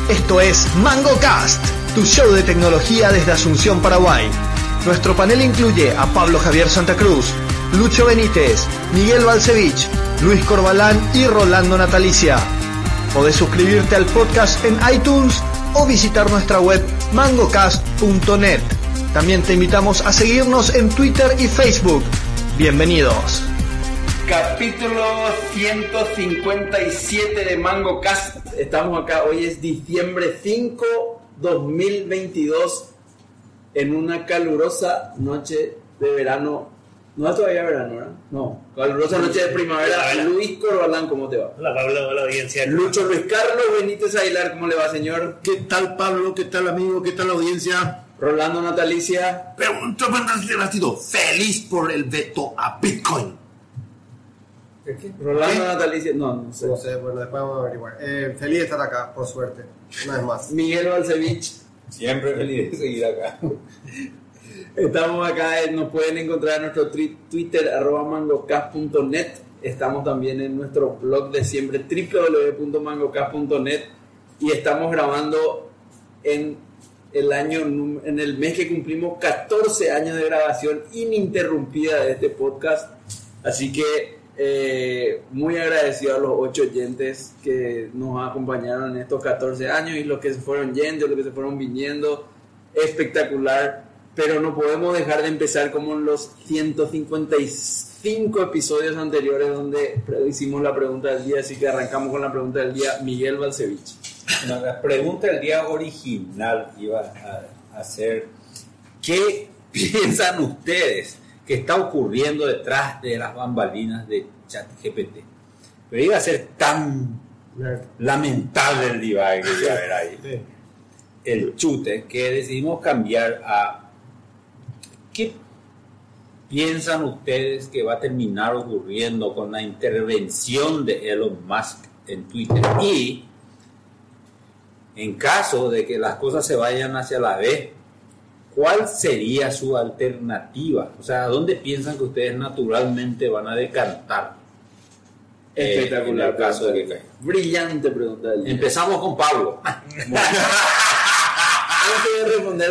Esto es MangoCast, tu show de tecnología desde Asunción, Paraguay. Nuestro panel incluye a Pablo Javier Santa Cruz, Lucho Benítez, Miguel Balcevich, Luis Corbalán y Rolando Natalicia. Podés suscribirte al podcast en iTunes o visitar nuestra web mangocast.net. También te invitamos a seguirnos en Twitter y Facebook. Bienvenidos. Capítulo 157 de MangoCast. Estamos acá, hoy es diciembre 5, 2022, en una calurosa noche de verano. No es todavía verano, ¿verdad? No, calurosa noche de primavera. Luis Corbalán, ¿cómo te va? Hola Pablo, hola audiencia. Lucho Luis Carlos Benítez Aguilar, ¿cómo le va, señor? ¿Qué tal, Pablo? ¿Qué tal, amigo? ¿Qué tal, audiencia? Rolando Natalicia. Feliz por el veto a Bitcoin. ¿Qué? Rolando Natalicia, no sé. No sé, bueno, después vamos a averiguar. Feliz de estar acá, por suerte, una vez más. Miguel Balcevich. Siempre feliz de seguir acá. Estamos acá, nos pueden encontrar en nuestro Twitter, @mangocast.net. Estamos también en nuestro blog de siempre, www.mangocast.net. Y estamos grabando en el mes que cumplimos 14 años de grabación ininterrumpida de este podcast. Así que muy agradecido a los 8 oyentes que nos acompañaron en estos 14 años y los que se fueron yendo, los que se fueron viniendo. Espectacular, pero no podemos dejar de empezar como en los 155 episodios anteriores donde hicimos la pregunta del día, así que arrancamos con la pregunta del día. Miguel Balcevich. Bueno, la pregunta del día original iba a ser: ¿qué piensan ustedes que está ocurriendo detrás de las bambalinas de ChatGPT? Pero iba a ser tan lamentable el divague que iba a haber ahí. Sí. El chute, que decidimos cambiar a ¿qué piensan ustedes que va a terminar ocurriendo con la intervención de Elon Musk en Twitter? Y en caso de que las cosas se vayan hacia la B, ¿cuál sería su alternativa? O sea, ¿a dónde piensan que ustedes naturalmente van a decantar? Espectacular, En el caso de que caiga. Brillante pregunta del día. Empezamos con Pablo. Antes de responder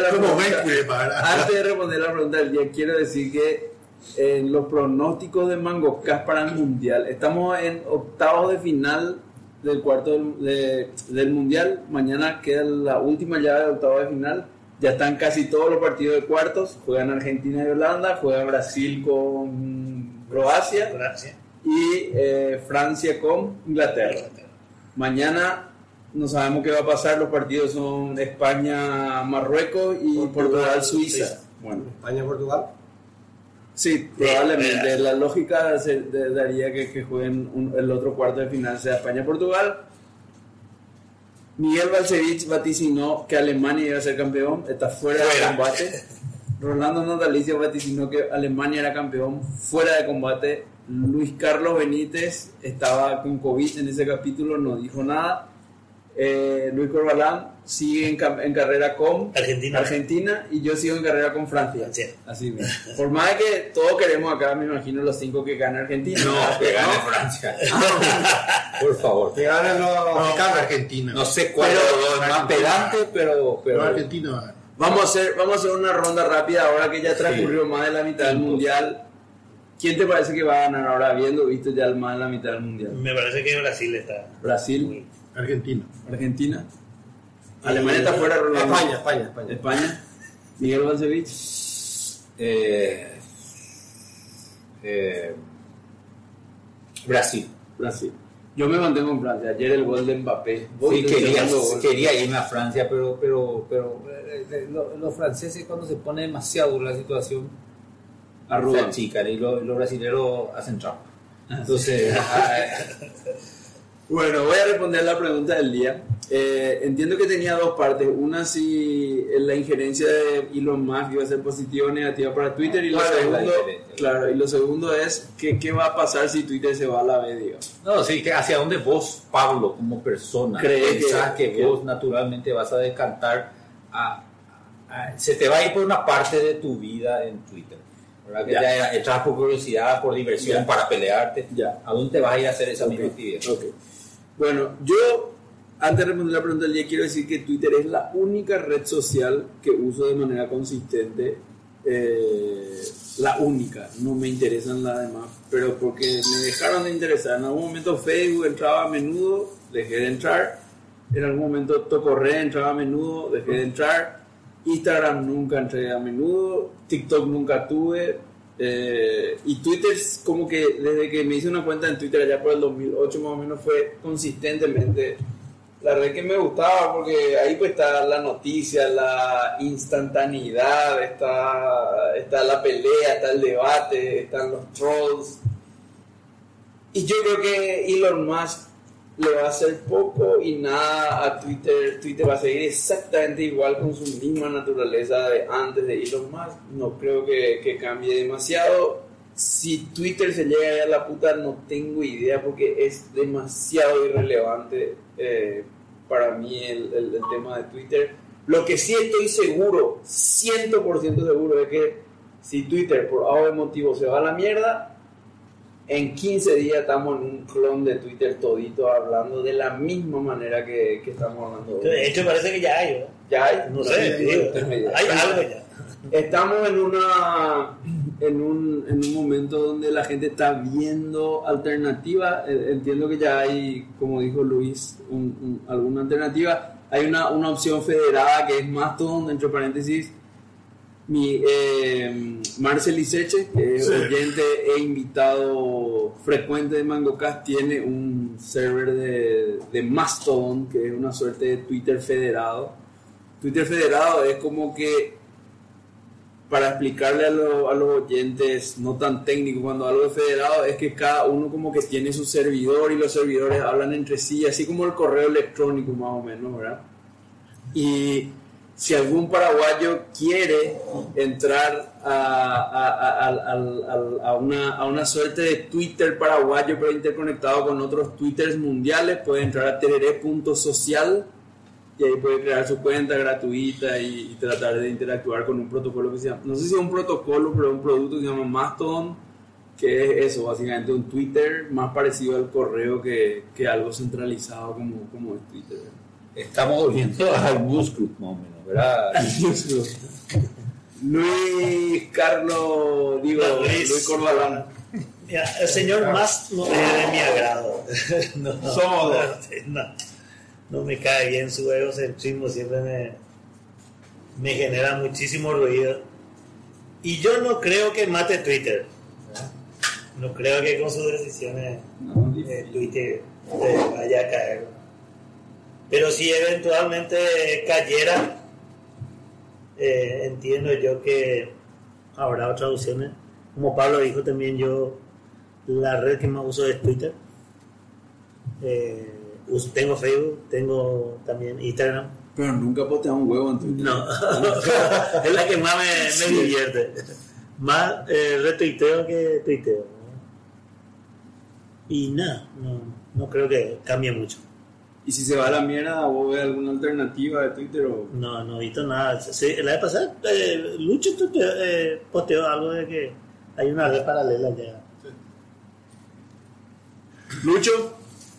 la pregunta del día, quiero decir que en los pronósticos de MangoCast para el Mundial, estamos en octavos de final del cuarto del Mundial. Mañana queda la última llave de octavos de final. Ya están casi todos los partidos de cuartos. Juegan Argentina y Holanda, juega Brasil con Croacia y Francia con Inglaterra. Mañana no sabemos qué va a pasar. Los partidos son España-Marruecos y Portugal-Suiza. Bueno, ¿España-Portugal? sí, probablemente. La lógica daría que jueguen el otro cuarto de final sea España-Portugal. Miguel Balcevich vaticinó que Alemania iba a ser campeón, está fuera de combate. Rolando Natalicia vaticinó que Alemania era campeón, fuera de combate. Luis Carlos Benítez estaba con COVID en ese capítulo, no dijo nada. Luis Corbalán sigue en carrera con Argentina y yo sigo en carrera con Francia. Sí. Así mismo. Por más que todos queremos acá, me imagino los 5 que gane Argentina. No, que gane Francia. Por favor. Que ganen los mexicanos. Argentina. No sé cuál de los dos es más pedante, pero Argentina. Vamos a hacer una ronda rápida ahora que ya transcurrió más de la mitad del Mundial. ¿Quién te parece que va a ganar ahora, viendo visto ya más de la mitad del Mundial? Me parece que Brasil está. Brasil, Argentina. Argentina, Alemania está fuera, Rolando. España. Miguel Balcevich. Brasil. Yo me mantengo en Francia. Ayer el gol de Mbappé. Sí, quería irme a Francia, pero los franceses, cuando se pone demasiado dura la situación, Arrugan. chica, y los brasileños hacen trampa. Entonces, Bueno, voy a responder la pregunta del día. Entiendo que tenía dos partes. Una, si la injerencia de Elon Musk iba a ser positiva o negativa para Twitter. Y lo segundo es ¿qué va a pasar si Twitter se va a la B, digamos? no, sí, que hacia dónde vos, Pablo, como persona, pensás que vos naturalmente vas a decantar se te va a ir por una parte de tu vida en Twitter, ¿verdad? Que ya entras por curiosidad, por diversión, para pelearte. Ya. ¿A dónde te vas a ir a hacer esa misma actividad? Okay. Bueno, yo Antes de responder la pregunta del día, quiero decir que Twitter es la única red social que uso de manera consistente. La única, no me interesan las demás, pero porque me dejaron de interesar. En algún momento Facebook entraba a menudo, dejé de entrar. En algún momento Tocorre entraba a menudo, dejé de entrar. Instagram nunca entré a menudo, TikTok nunca tuve. Y Twitter, como que desde que me hice una cuenta en Twitter allá por el 2008 más o menos, fue consistentemente la red que me gustaba, porque ahí pues está la noticia, la instantaneidad, está la pelea, está el debate, están los trolls. Y yo creo que Elon Musk le va a hacer poco y nada a Twitter. Twitter va a seguir exactamente igual con su misma naturaleza de antes de Elon Musk. No creo que cambie demasiado. Si Twitter se llega a ir a la puta, no tengo idea, porque es demasiado irrelevante para mí el tema de Twitter. Lo que sí estoy seguro, 100% seguro, es que si Twitter por algún motivo se va a la mierda, en 15 días estamos en un clon de Twitter todito hablando de la misma manera que estamos hablando hoy. De hecho, parece que ya hay, ¿verdad? Ya hay. No sé, digo, hay algo ya. Estamos en un momento donde la gente está viendo alternativas. Entiendo que ya hay, como dijo Luis, alguna alternativa. Hay una opción federada que es Mastodon, entre paréntesis. Marcel Iseche, que es oyente e invitado frecuente de MangoCast, tiene un server de Mastodon, que es una suerte de Twitter federado. Twitter federado es como que, para explicarle a los oyentes no tan técnicos, cuando hablo de federado, es que cada uno como que tiene su servidor y los servidores hablan entre sí, así como el correo electrónico más o menos, ¿verdad? Y si algún paraguayo quiere entrar a una suerte de Twitter paraguayo pero interconectado con otros Twitters mundiales, puede entrar a tereré.social y ahí puede crear su cuenta gratuita y tratar de interactuar con un protocolo que se llama, no sé si es un protocolo, pero un producto que se llama Mastodon, que es eso, básicamente un Twitter más parecido al correo que algo centralizado como es Twitter. Estamos volviendo al News Club, más o menos, ¿verdad? Luis Corbalán. Mira, el señor más no es de mi agrado. Somos dos. No me cae bien su egocentrismo, siempre me genera muchísimo ruido. Y yo no creo que mate Twitter. No creo que con sus decisiones Twitter vaya a caer. Pero si eventualmente cayera, entiendo yo que habrá otras opciones. Como Pablo dijo también, yo la red que más uso es Twitter. Tengo Facebook, tengo también Instagram. Pero nunca posteas un huevo en Twitter. No, es la que más me divierte. Más retuiteo que tuiteo, ¿no? Y nada, no creo que cambie mucho. ¿Y si se va a la mierda, vos ves alguna alternativa de Twitter? No he visto nada. Sí, la vez pasada, Lucho posteó algo de que hay una red paralela ya. Sí. Lucho.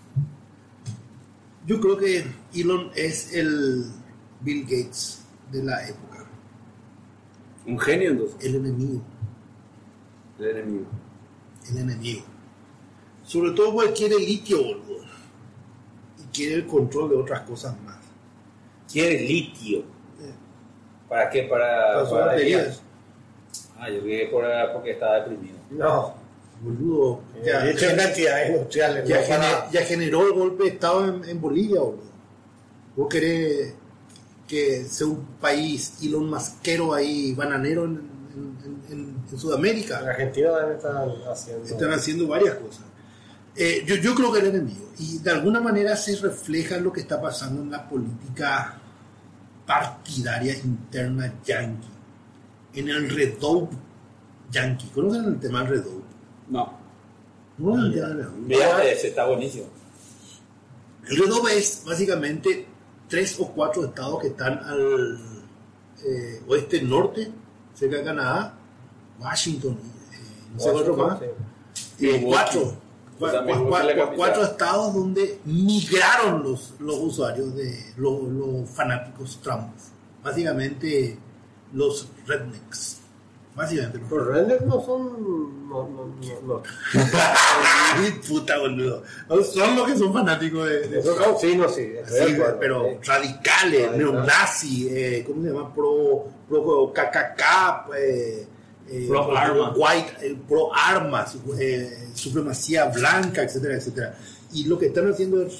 Yo creo que Elon es el Bill Gates de la época. Un genio, entonces. El enemigo. El enemigo. El enemigo. Sobre todo porque quiere litio, boludo. Y quiere el control de otras cosas más. Quiere litio. ¿Para qué? Para sus baterías. Yo vi porque estaba deprimido. No, Boludo. de hecho, en cantidades industriales. Ya generó el golpe de Estado en Bolivia, boludo. Vos querés que sea un país Elon Muskero ahí, bananero en Sudamérica. En Argentina deben estar haciendo. Están haciendo varias cosas. Yo creo que el enemigo. Y de alguna manera se refleja lo que está pasando en la política partidaria interna yanqui. En el redope yanqui. ¿Conocen el tema del redope? No. No, el tema del redope. Mira, ese está buenísimo. El redope es básicamente 3 o 4 estados que están al oeste norte, cerca de Canadá, Washington, no sé otro más. Sí. 4 Cuatro estados donde migraron los usuarios de los fanáticos Trump. Básicamente los rednecks. Básicamente Los rednecks no son. No. Puta, boludo. Son los que son fanáticos de Esos son chinos, sí. sí, pero radicales, neonazis, ¿cómo se llama? Pro KKK, Pro armas. white, pro armas, supremacía blanca, etcétera, etcétera. Y lo que están haciendo es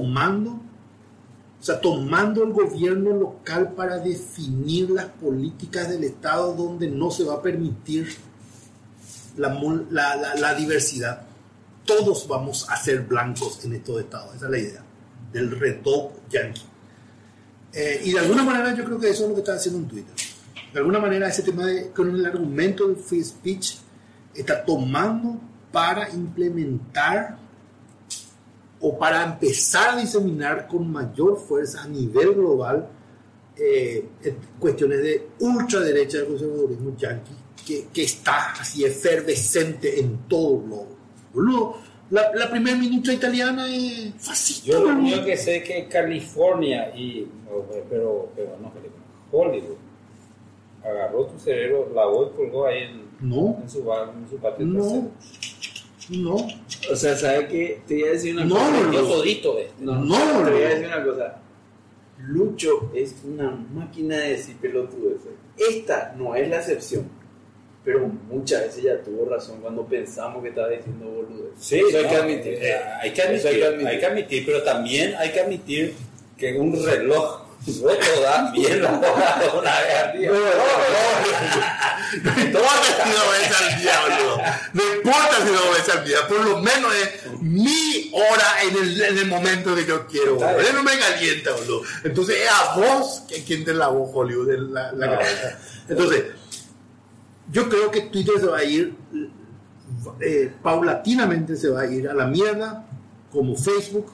tomando el gobierno local para definir las políticas del Estado donde no se va a permitir la diversidad. Todos vamos a ser blancos en estos estados. Esa es la idea del reto yankee. Y de alguna manera yo creo que eso es lo que está haciendo en Twitter. De alguna manera ese tema con el argumento del free speech está tomando para implementar o para empezar a diseminar con mayor fuerza a nivel global cuestiones de ultraderecha del conservadurismo yanqui que está así efervescente en todo el globo. Boludo, la primera ministra italiana es fascista. Yo lo boludo. único que sé es que California pero no California, Hollywood agarró tu cerebro, lavó y colgó ahí en su patio trasero. No. O sea, ¿sabes qué? Te voy a decir una No, cosa. no, Yo todito No, Te voy a decir una cosa. Lucho es una máquina de decir pelotudeces. Esta no es la excepción. Pero muchas veces ya tuvo razón cuando pensamos que estaba diciendo boludeces. Sí, eso hay no, que admitir. hay que admitir, pero también hay que admitir que un reloj roto da bien la hora una vez al día. No importa si 2 veces al día, boludo. No importa si 2 veces al día. Por lo menos es mi hora en el momento que yo quiero, boludo. Él no me calienta, boludo. Entonces es a vos quien te lavó Hollywood la cabeza. Entonces, yo creo que Twitter se va a ir paulatinamente, se va a ir a la mierda, como Facebook.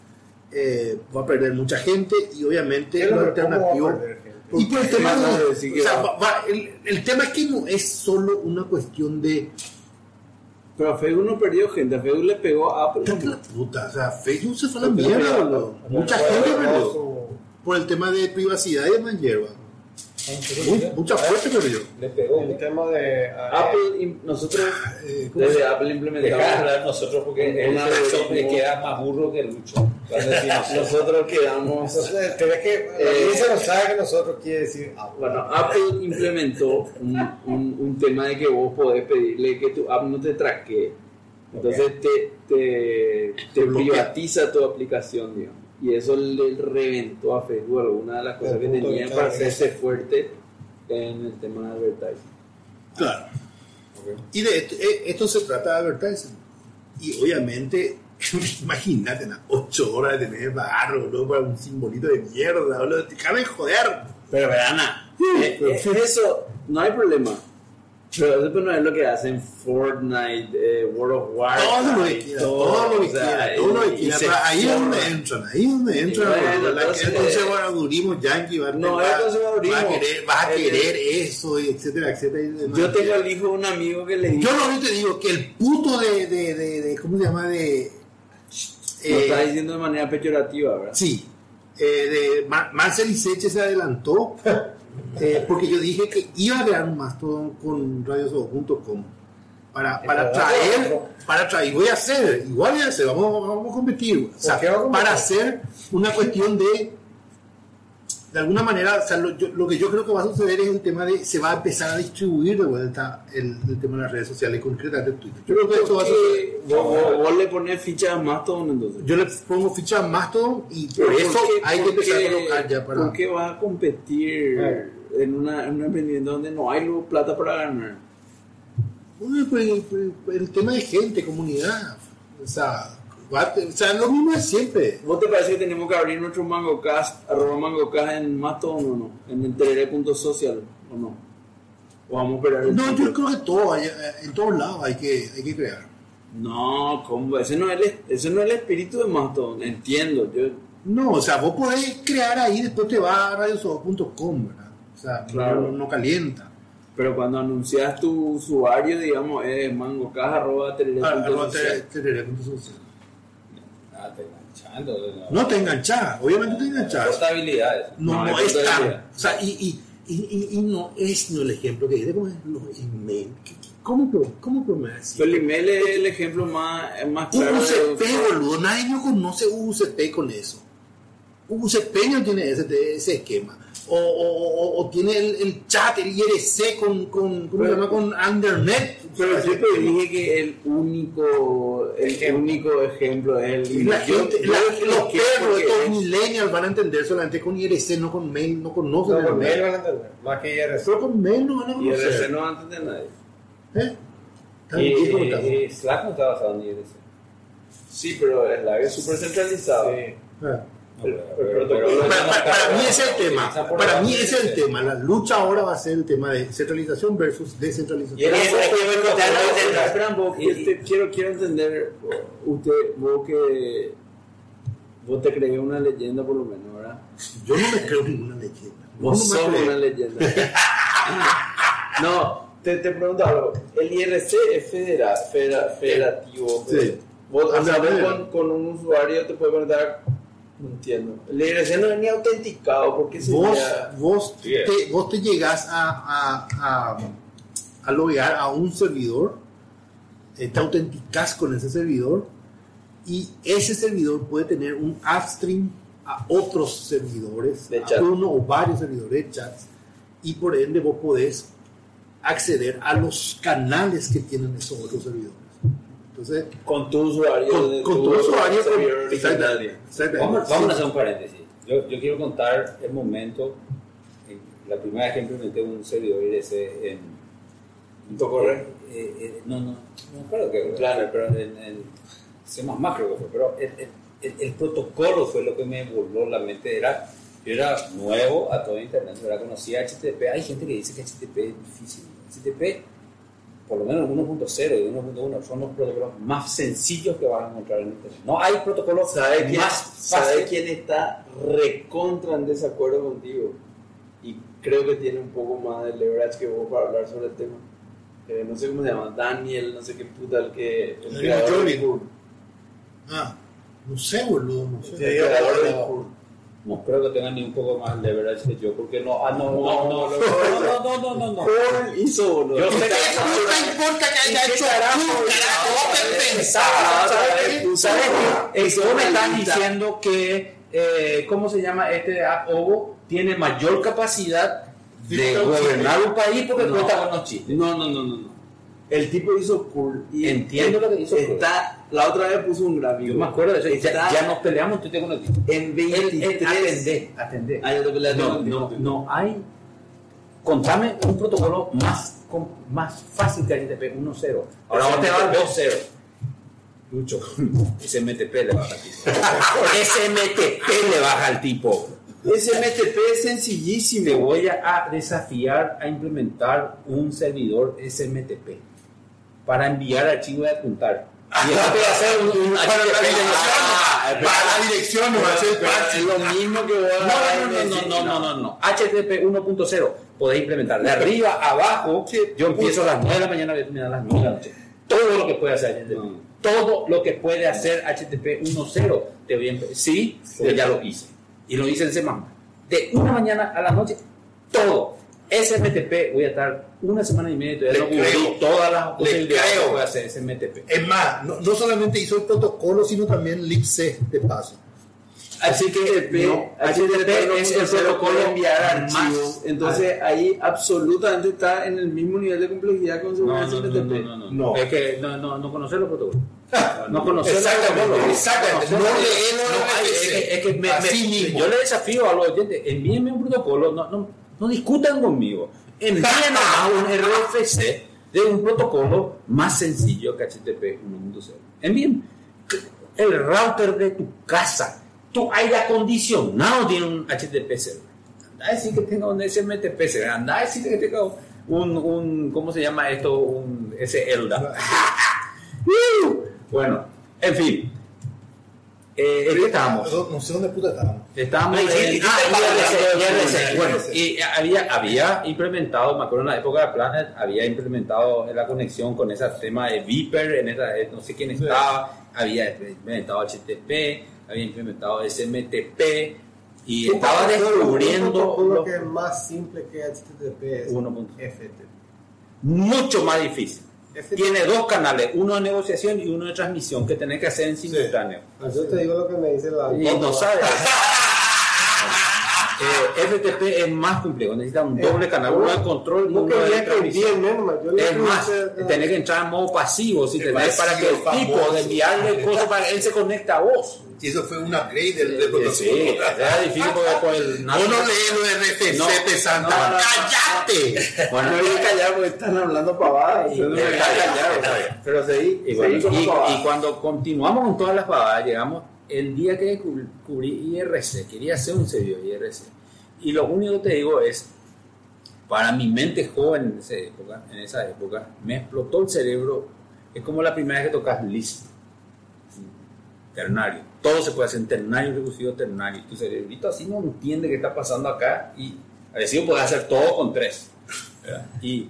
Va a perder mucha gente y obviamente lo alternativo. Y por el tema el tema es que no es solo una cuestión de. Pero a Facebook no perdió gente, a Facebook le pegó a Apple. La puta, o sea, Facebook se fue a la mierda, boludo. Mucha gente perdió por el tema de privacidad y demás hierba. Mucha fuerte perdió. Le pegó. El tema de Apple, nosotros desde Apple implementamos. Dejar hablar nosotros porque él se queda más burro que Lucho. Nosotros quedamos. Entonces, tenés que. Se nos sabe que nosotros quiere decir. Bueno, Apple implementó un tema de que vos podés pedirle que tu app no te traquee. Entonces te privatiza tu aplicación, digamos. Y eso le reventó a Facebook alguna de las cosas que tenían para hacerse fuerte en el tema de advertising. Claro. Y de esto se trata de advertising. Y obviamente, imagínate, 8 horas de tener barro, ¿no? Para un simbolito de mierda, boludo. Déjame joder. Pero verana, eso no hay problema. Pero eso no es lo que hacen Fortnite, World of Warcraft. Todo lo que quiera. Ahí es donde entran. El conservadurismo yankee va a querer eso, etcétera, etcétera. Yo tengo el hijo de un amigo que le dijo. Yo no te digo que el puto de ¿cómo se llama? Lo está diciendo de manera peyorativa, ¿verdad? Sí. De Marcel Iseche se adelantó. Porque yo dije que iba a crear un Mastodon con radiosobo.com para traer, voy a hacer, vamos a competir, o sea, para hacer una cuestión de alguna manera, o sea, lo que yo creo que va a suceder es el tema de, se va a empezar a distribuir de vuelta el tema de las redes sociales, concretamente Twitter. Yo creo que esto va a suceder. ¿Vos le pones fichas a Mastodon entonces? Yo le pongo fichas a Mastodon y por eso hay que empezar a colocar ya para... ¿Por qué vas a competir en una emprendimiento donde no hay plata para ganar? Bueno, pues, el tema de gente, comunidad, o sea, lo mismo es siempre. ¿Vos te parece que tenemos que abrir nuestro MangoCast, @MangoCast en Mastodon o no? En el terere.social o no? ¿O vamos a esperar? No, yo creo que todo, en todos lados hay que crear. No, ¿cómo? Ese no es el espíritu de Mastodon, entiendo. No, o sea, vos podés crear ahí, después te vas a radiosobo.com, ¿verdad? O sea, claro. no calienta. Pero cuando anuncias tu usuario, digamos, es mangocas@terere.cl. Ah, te enganchando. No te enganchas, obviamente te enganchas. Portabilidades. No es es tan. portabilidad. O sea, y no es no el ejemplo que dice, como los emails. ¿Cómo me va a decir? Pero el email es el ejemplo más claro. UCP, boludo, nadie no conoce UCP con eso. UCP no tiene ese esquema. O tiene el chat, el IRC ¿cómo se llama? Con Undernet. Pero yo te dije que el único ejemplo es el La gente, los perros, estos es. millennials van a entender solamente con IRC, no con mail, no conocen No, el con mail mail. van a entender. Más que IRC. Pero con mail no van a Y el conocer. no va a entender nadie. Está bien, sí, por lo tanto. Y Slack no está basado en IRC. Sí, pero el Slack es súper centralizado. Ah. Para mí ese es el tema. Para mí ese es el tema. La lucha ahora va a ser el tema de centralización versus descentralización. Y hay que ver con Espera un poco, quiero entender, vos te crees una leyenda por lo menos, ¿verdad? Yo no me creo ninguna leyenda. Vos no me sos creo. una leyenda. No, te pregunto algo. El IRC es federativo. Sí. Vos, o sea, Federal. vos con un usuario te puedes conectar. No entiendo. El IRC no es ni autenticado. ¿Por qué Vos te llegás a loguear a un servidor, te autenticás con ese servidor y ese servidor puede tener un upstream a otros servidores, De a chat. uno o varios servidores de chats, y por ende vos podés acceder a los canales que tienen esos otros servidores. Entonces, con tu usuario? con tu usuario, servidor exactamente. Vamos a hacer un paréntesis. Yo quiero contar el momento, la primera vez que implementé un servidor IRC en ¿Tocorre? no me acuerdo que Claro, pero en C++ creo que fue, pero el protocolo fue lo que me voló la mente. Yo era nuevo a todo internet, ¿verdad? Conocía HTTP. Hay gente que dice que HTTP es difícil. HTTP, por lo menos 1.0 y 1.1 son los protocolos más sencillos que vas a encontrar en internet. No hay protocolos ¿Sabe más quién está recontra en desacuerdo contigo? Y creo que tiene un poco más de leverage que vos para hablar sobre el tema. No sé cómo se llama, Daniel, no sé qué puta, el creador Jordi. del curl. No sé, boludo, no sé. El creador del curl. No creo que tengan ni un poco más leverage que yo, porque no. Curl hizo, boludo. Yo sé que No importa que haya hecho ¿Sabes qué? Vos me estás diciendo que, ¿cómo se llama este app Ovo? Tiene mayor capacidad de gobernar un país porque cuenta buenos chistes. No. El tipo hizo curl. Y Entiendo lo que hizo curl. La otra vez puso un gráfico. Yo me acuerdo de eso. Está Ya nos peleamos, tú te conocí. en 23. Atendé. Ah, ya te peleaste No, contigo. no hay. Contame un protocolo más fácil que HTTP 1.0. Ahora vos te vas al 2.0. Lucho, SMTP le baja al tipo. SMTP le baja al tipo. SMTP es sencillísimo. Te voy a desafiar a implementar un servidor SMTP para enviar archivos y apuntar. Y eso te va a hacer un HTTP. Para la dirección no va a ser Es lo mismo que vos No. HTTP 1.0 podés implementar de arriba a abajo. Yo empiezo a las 9 de la mañana, voy a terminar a las 9 de la noche. Todo lo que puede hacer HTTP. Todo lo que puede hacer HTTP 1.0 te voy a sí, porque ya lo hice. Y lo hice en semana. De una mañana a la noche, todo. SMTP voy a estar una semana y media y todavía no cubrí todas las posibilidades que puede hacer SMTP. Es más, no solamente hizo el protocolo, sino también libc de paso. Así que HTTP es el protocolo de enviar archivos. más. Entonces ahí absolutamente está en el mismo nivel de complejidad con SMTP. No. Es que no conocer los protocolos. No conocer los protocolos. Exactamente. No Es que Así mismo. yo le desafío a los oyentes, envíenme un protocolo, no discutan conmigo. Envíenme un RFC de un protocolo más sencillo que HTTP 1.0. Envíenme el router de tu casa. Tu aire acondicionado tiene un HTTP server. Anda a decir que tenga un SMTP server. Anda a decir que tenga un ¿cómo se llama esto? Ese ELDA. Bueno, en fin. ¿En qué estábamos? No sé dónde puta estábamos. Estábamos en IRC. Bueno, y había implementado, me acuerdo en la época de Planet, había implementado la conexión con ese tema de Viper, no sé quién estaba, había implementado HTTP, había implementado SMTP, y estaba descubriendo lo que es más simple que HTTP es FTP. Mucho más difícil. Tiene dos canales, uno de negociación y uno de transmisión que tenés que hacer en simultáneo. Yo te digo lo que me dice la... Y no sabes. FTP es más complejo, necesita un doble canal, uno de control y uno de transmisión. Es más, tenés que entrar en modo pasivo, si tenés, para que el tipo de enviarle cosas para que él se conecte a vos. Y eso fue un upgrade del protocolo. Sí, era difícil porque uno lee lo de RFC pensando, ¡cállate! Bueno, no voy a callar porque están hablando pavadas. Pero seguí. Y cuando continuamos con todas las pavadas, llegamos el día que descubrí IRC, quería hacer un servidor IRC. Y lo único que te digo es, para mi mente joven en esa época, me explotó el cerebro. Es como la primera vez que tocas Lisp, ternario. Todo se puede hacer en ternario, recursivo, ternario. Tu cerebrito así no entiende qué está pasando acá y a decir puedes hacer todo con 3. Y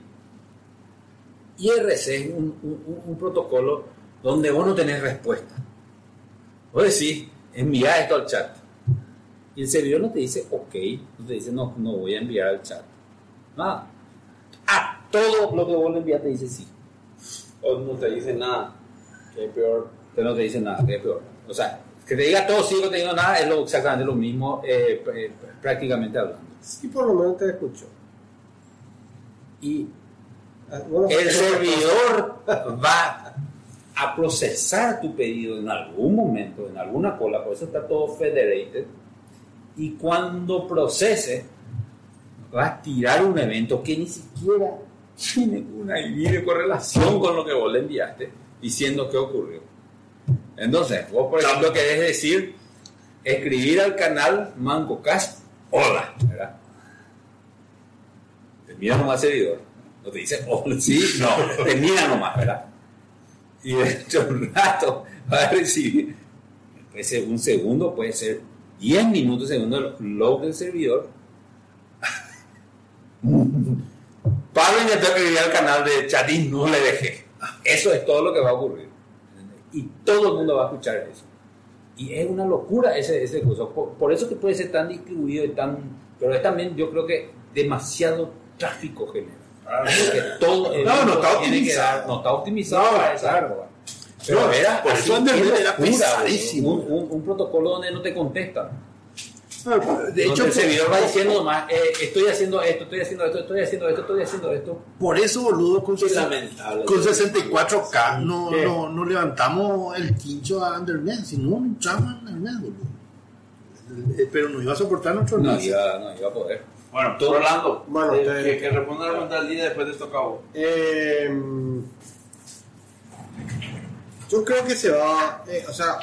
IRC es un protocolo donde vos no tenés respuesta. Vos decís, envía esto al chat. Y el servidor no te dice ok, no te dice no voy a enviar al chat. Nada. A todo lo que vos le envías te dice sí. O no te dice nada. Que es peor. No te dice nada, que es peor. O sea, que te diga todo sí, que te diga nada, es exactamente lo mismo, prácticamente hablando. Sí, por lo menos te escucho. Y el servidor va a procesar tu pedido en algún momento, en alguna cola, por eso está todo federated, y cuando procese, va a tirar un evento que ni siquiera tiene una ID de correlación con lo que vos le enviaste, diciendo qué ocurrió. Entonces, vos por ejemplo querés decir, escribir al canal MangoCast, hola, ¿verdad? Te mira nomás el servidor, no te dice hola, sí, no, te mira nomás, ¿verdad? Y dentro de un rato va a recibir, puede ser un segundo, puede ser 10 minutos, segundo el log del servidor. Pablo intentó escribir al canal de chat y no le dejé. Eso es todo lo que va a ocurrir. Y todo el mundo va a escuchar eso. Y es una locura ese curso. Por eso que puede ser tan distribuido y tan... Pero es también, yo creo que demasiado tráfico genera. Porque todo no está optimizado. No está optimizado para esa época. Pero no, era por así, eso era pesadísimo. Un protocolo donde no te contestan. De hecho, el servidor va diciendo nomás, estoy haciendo esto, estoy haciendo esto, estoy haciendo esto, estoy haciendo esto. Por eso, boludo, con 64K ¿Qué? no levantamos el quincho a Undernet, si no entramos a Undernet, boludo. Pero no iba a soportar nuestro no iba a poder. Bueno, tú Rolando, Bueno, que responda la pregunta del día después de esto acabo. Yo creo que se va, o sea,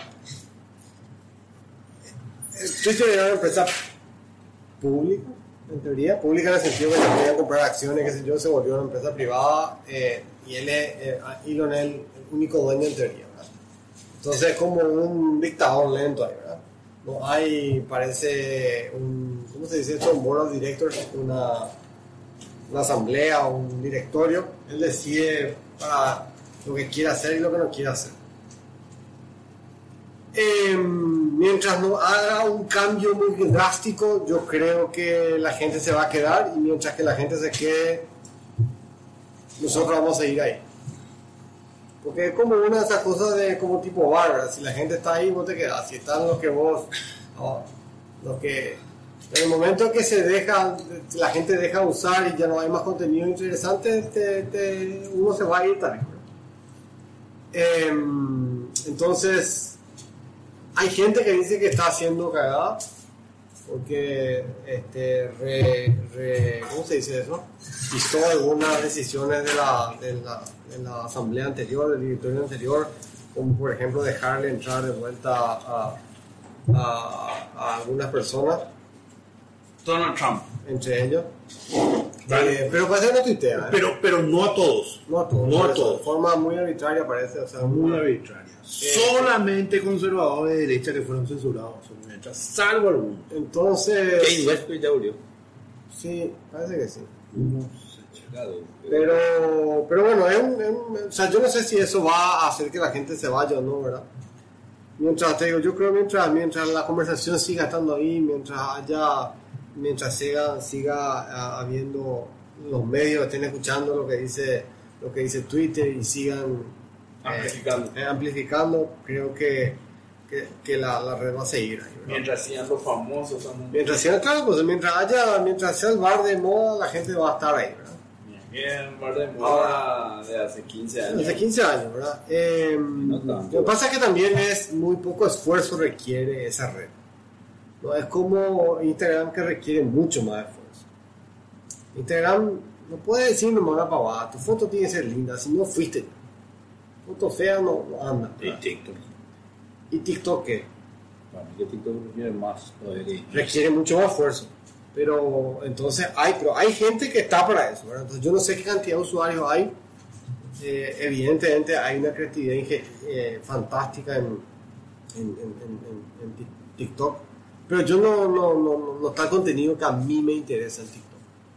Twitter era una empresa pública, en teoría, pública en el sentido que se podían comprar acciones, qué sé yo, se volvió una empresa privada y él es Elon el único dueño en teoría, ¿verdad? Entonces es como un dictador lento ahí, ¿verdad? No hay, parece ¿cómo se dice esto? Un board of directors, una asamblea o un directorio. Él decide para lo que quiere hacer y lo que no quiere hacer. Mientras no haga un cambio muy drástico, yo creo que la gente se va a quedar, y mientras que la gente se quede, nosotros vamos a seguir ahí. Porque es como una de esas cosas de como tipo bar, si la gente está ahí, vos te quedas. Si están los que vos, los que en el momento que la gente deja usar y ya no hay más contenido interesante, uno se va a ir también. Entonces hay gente que dice que está haciendo cagada porque ¿cómo se dice eso? Quitó algunas decisiones de la asamblea anterior, del directorio anterior, como por ejemplo dejarle entrar de vuelta a algunas personas, Donald Trump. entre ellos, Pero parece que no tuitea. Pero no a todos. No a todos. No a De todos. forma muy arbitraria parece. O sea, Muy arbitraria. Solamente conservadores de derecha que fueron censurados son mientras, salvo algunos. Entonces. Kanye West ya murió. Sí, parece que sí. No sé. Pero bueno, o sea, yo no sé si eso va a hacer que la gente se vaya o no, ¿verdad? Mientras, te digo, yo creo mientras la conversación siga estando ahí, mientras siga habiendo los medios que estén escuchando lo que dice Twitter y sigan amplificando, creo que la red va a seguir ahí, ¿verdad? Mientras sigan los famosos. Mientras sea, claro, pues mientras sea el bar de moda, la gente va a estar ahí, ¿verdad? Bien, bar de moda de hace 15 años. Hace 15 años, ¿verdad? tanto. Lo que pasa es que también muy poco esfuerzo requiere esa red. No es como Instagram, que requiere mucho más esfuerzo. Instagram no puede decir nomás una pavada. Tu foto tiene que ser linda, si no fuiste. Foto fea no anda. Y TikTok. ¿Y TikTok qué? Bueno, que TikTok requiere más todavía que Requiere mucho más esfuerzo. Pero entonces hay gente que está para eso, ¿verdad? Entonces yo no sé qué cantidad de usuarios hay. Evidentemente hay una creatividad fantástica en TikTok, pero yo no está el contenido que a mí me interesa en TikTok.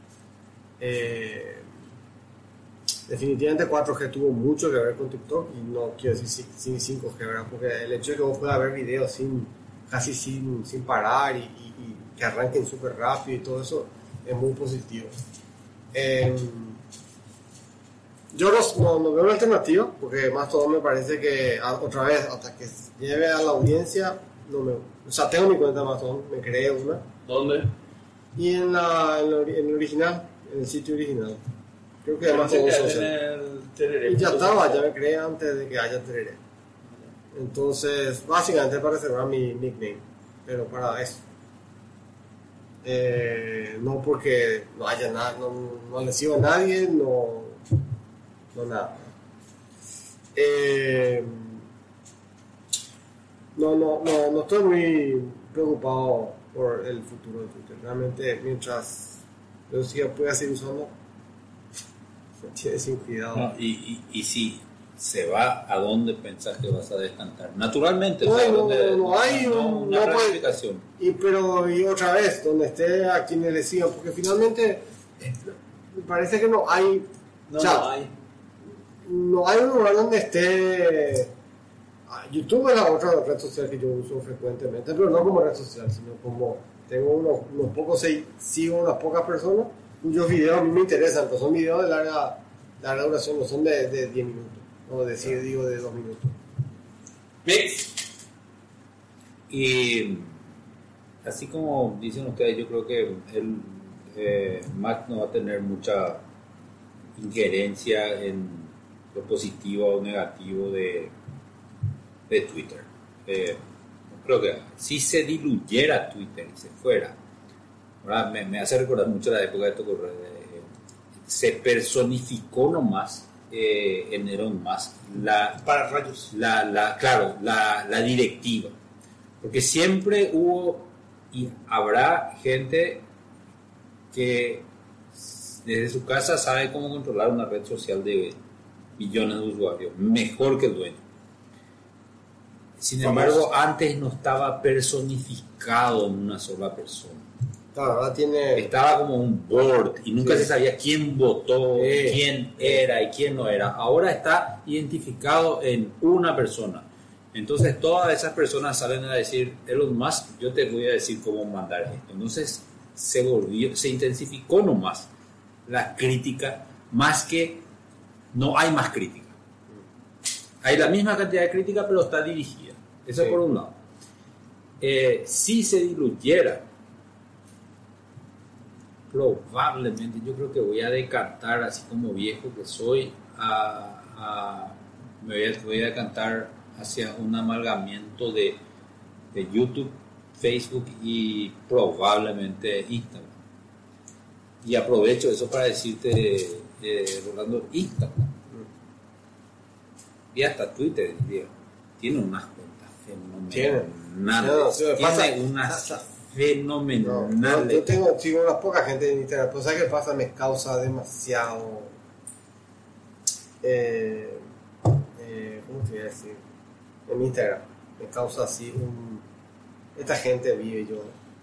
Definitivamente 4G tuvo mucho que ver con TikTok, y no quiero decir sin 5G, ¿verdad? Porque el hecho de que vos puedas ver videos casi sin parar y que arranquen súper rápido y todo eso es muy positivo. Yo no veo una alternativa, porque más todo me parece que otra vez, hasta que lleve a la audiencia, o sea, tengo mi cuenta de Amazon, me creé una, ¿Dónde? y en el original, en el sitio original, creo que además tengo social. Y ya estaba, ya me creé antes de que haya Tereré. Entonces, básicamente para cerrar mi nickname, pero para eso. No porque no haya nada, no le sigo a nadie, no nada. No estoy muy preocupado por el futuro de Twitter. Realmente, mientras yo pueda seguir usando, me tiene sin cuidado. No, y si se va, ¿a dónde pensás que vas a descantar? Naturalmente, No, o sea, no hay una puede- planificación. Y otra vez, donde esté a quienes le sigan, porque finalmente me parece que no hay. No, o sea, no hay. no hay un lugar donde esté. YouTube es la otra red social que yo uso frecuentemente, pero no como red social, sino como tengo unos pocos, sigo unas pocas personas cuyos videos a mí me interesan, pero son videos de larga duración, no son de 10 minutos, o de 2 minutos. Mix. Y así como dicen ustedes, yo creo que Mac no va a tener mucha injerencia en lo positivo o negativo de Twitter. Creo que si se diluyera Twitter y se fuera, ¿verdad? Me hace recordar mucho la época de Tocorre. Se personificó nomás en Elon Musk Para rayos. la directiva, porque siempre hubo y habrá gente que desde su casa sabe cómo controlar una red social de millones de usuarios mejor que el dueño. Sin embargo, antes no estaba personificado en una sola persona. Claro, ahora tiene. Estaba como un board y nunca Sí. se sabía quién votó, Sí. quién era y quién no era. Ahora está identificado en una persona. Entonces todas esas personas salen a decir, Elon Musk, yo te voy a decir cómo mandar esto. Entonces se intensificó nomás la crítica, más que no hay más crítica. Hay la misma cantidad de crítica, pero está dirigida. Eso Sí. por un lado. Si se diluyera, probablemente yo creo que voy a decantar, así como viejo que soy, voy a decantar hacia un amalgamiento de YouTube, Facebook y probablemente Instagram. Y aprovecho eso para decirte, Rolando, Instagram y hasta Twitter, diría, tiene unas cuentas fenomenales. No, sí, me pasa- Tiene unas fenomenales. Yo sigo unas pocas gente en Instagram, pero ¿sabes qué pasa? Me causa demasiado... ¿cómo te voy a decir? En Instagram me causa así esta gente vive y yo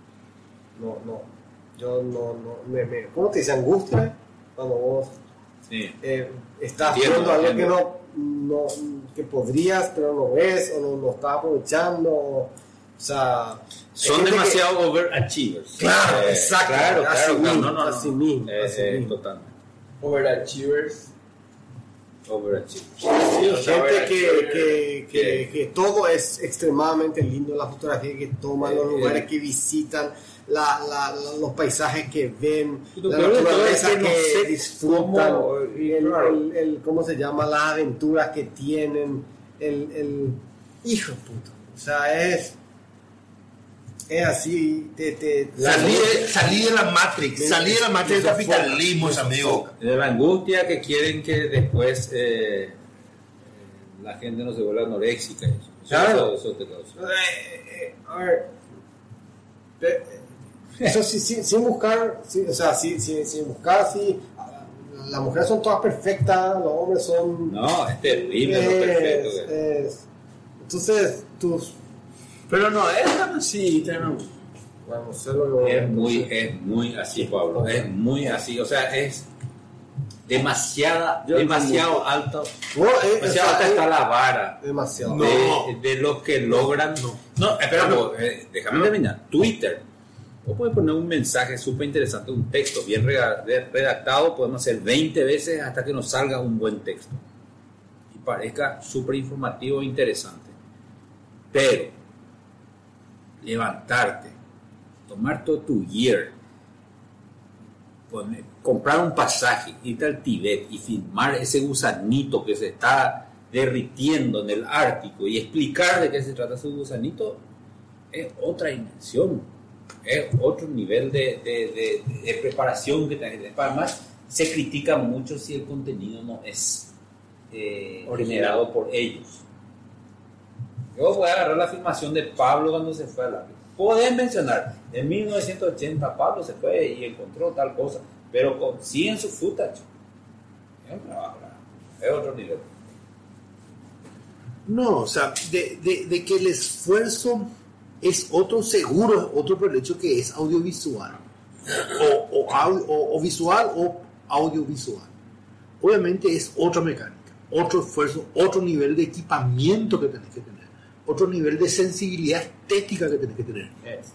¿cómo te dice? Angustia cuando vos estás haciendo algo que podrías pero no ves o no estás aprovechando, o sea, son demasiado overachievers. Claro, exacto, claro, así mismo. Totalmente. Overachievers. Sí, gente que todo es extremadamente lindo, la fotografía que toman, los lugares que visitan, los paisajes que ven, la naturaleza que disfrutan, ¿cómo se llama? Las aventuras que tienen, el hijo de puta, o sea, es así, salí de la Matrix, del capitalismo, amigo. De la angustia que quieren que después la gente no se vuelva anoréxica. Claro. Eso te causa. A ver, eso sí, sin buscar, sí, o sea, sin buscar, sí, las mujeres son todas perfectas, los hombres son... No, es terrible lo perfecto. Entonces, Pero no es tan así, es muy así, Pablo. Es muy así. O sea, es demasiado alto. Demasiado alta está la vara. Demasiado. De los que logran. No, espera, déjame terminar. Twitter. Vos podés poner un mensaje súper interesante, un texto bien redactado. Podemos hacer 20 veces hasta que nos salga un buen texto y parezca súper informativo e interesante. Pero levantarte, tomar todo tu gear, comprar un pasaje, irte al Tíbet y filmar ese gusanito que se está derritiendo en el Ártico y explicar de qué se trata ese gusanito, es otra dimensión, es otro nivel de preparación que tenés que tener. Además, se critica mucho si el contenido no es generado por ellos. Yo voy a agarrar la filmación de Pablo cuando se fue al Ártico. Podés mencionar, en 1980 Pablo se fue y encontró tal cosa, pero siguen su footage. Es otro nivel. No, o sea, de que el esfuerzo es otro seguro, otro por el hecho que es audiovisual. O visual o audiovisual. Obviamente es otra mecánica, otro esfuerzo, otro nivel de equipamiento que tenés que tener. Otro nivel de sensibilidad estética que tenés que tener.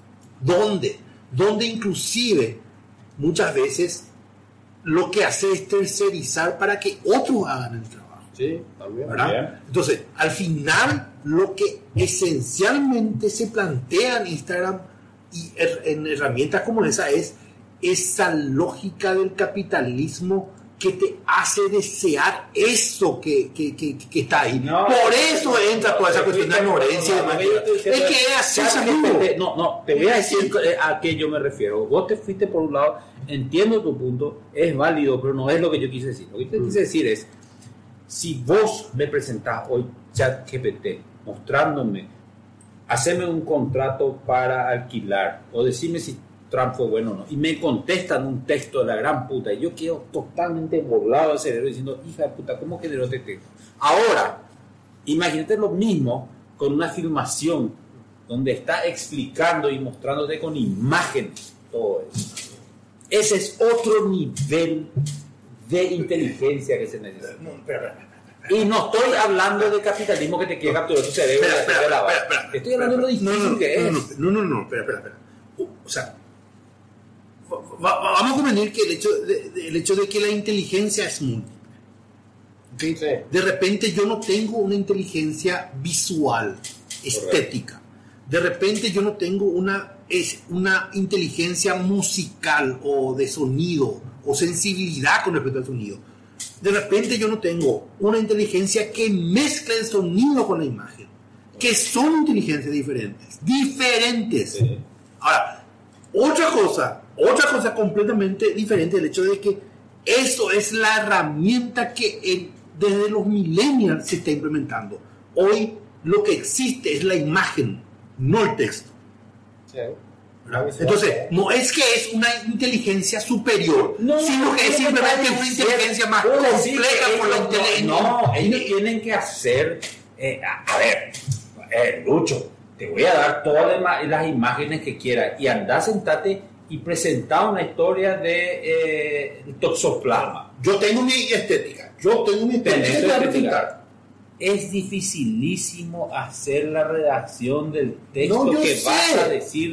Donde inclusive muchas veces lo que hace es tercerizar para que otros hagan el trabajo. Sí, también. ¿Verdad? Entonces, al final, lo que esencialmente se plantea en Instagram y en herramientas como esa es esa lógica del capitalismo que te hace desear eso que está ahí. No, por eso entra toda esa cuestión de ignorancia. Es que es así. No, te voy a decir a qué yo me refiero. Vos te fuiste por un lado, entiendo tu punto, es válido, pero no es lo que yo quise decir. Lo que yo quise decir es, si vos me presentás hoy ChatGPT mostrándome, haceme un contrato para alquilar, o decime si Trump fue bueno o no, y me contestan un texto de la gran puta, y yo quedo totalmente volado al cerebro diciendo, hija de puta, ¿cómo generó este texto? Ahora, imagínate lo mismo con una filmación donde está explicando y mostrándote con imágenes todo eso. Ese es otro nivel de inteligencia que se necesita. Y no estoy hablando de capitalismo que te quiere capturar tu cerebro. Estoy hablando de lo difícil que es. No, espera. O sea, vamos a convenir que el hecho de que la inteligencia es múltiple. ¿Okay? Sí. De repente yo no tengo una inteligencia visual, estética. De repente yo no tengo una inteligencia musical o de sonido o sensibilidad con respecto al sonido. De repente yo no tengo una inteligencia que mezcla el sonido con la imagen, que son inteligencias diferentes. Sí. Ahora, otra cosa completamente diferente, el hecho de que eso es la herramienta que desde los millennials se está implementando. Hoy lo que existe es la imagen, no el texto. Sí. ¿verdad? Entonces, no es que es una inteligencia superior, sino que es simplemente una inteligencia más compleja por la inteligencia. No, ellos tienen que hacer. A ver, Lucho, te voy a dar todas las imágenes que quieras y andá, sentate y presentá una historia de toxoplasma. Yo tengo mi estética, Tenés tu para estética. presentar. Es dificilísimo hacer la redacción del texto que vas a decir.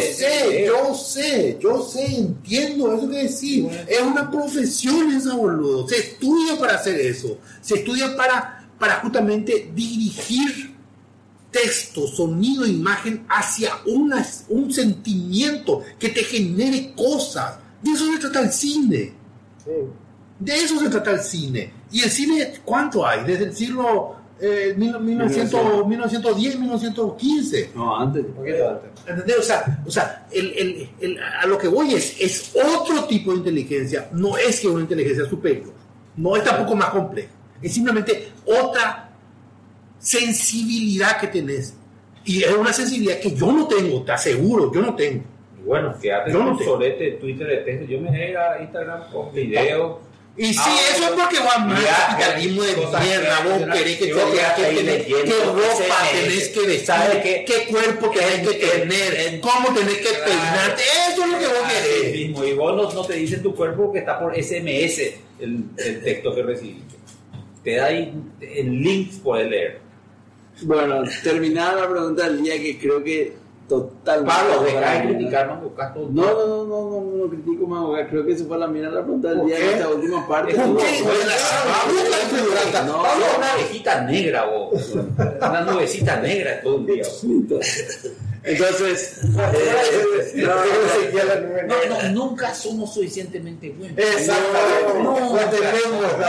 Yo sé, entiendo eso que decís. Bueno. Es una profesión esa, boludo. Se estudia para hacer eso. Se estudia para justamente dirigir texto, sonido, imagen hacia un sentimiento que te genere cosas. De eso se trata el cine. Sí. De eso se trata el cine. ¿Y el cine cuánto hay? Desde el siglo 1910, 1915. No, antes. Un poquito antes. ¿Entendés? O sea, a lo que voy es otro tipo de inteligencia. No es que una inteligencia superior. No es tampoco más compleja. Es simplemente otra sensibilidad que tenés. Y es una sensibilidad que yo no tengo, te aseguro, yo no tengo. Y bueno, fíjate Yo en no un te- solete de Twitter de texto. Yo me voy a Instagram con videos. Y sí, eso es porque va más capitalismo de mierda. Vos querés que qué ropa tenés que vestir, qué cuerpo tenés que tener, cómo tenés que peinarte. Eso es lo que vos querés. Mismo. Y vos no te dice tu cuerpo que está por SMS el texto que recibiste. Te da ahí en links, puedes leer. Bueno, terminada la pregunta del día, que creo que totalmente. Pablo, deja de criticar Mangocast todo el día. No critico más, creo que eso fue la mierda la pregunta del día ¿Por en qué? esta última parte. Es un No, Pablo, una abejita negra, vos. Una nubecita negra todo el día. Vos. Entonces, Nunca somos suficientemente buenos. Exactamente. No, No tenemos la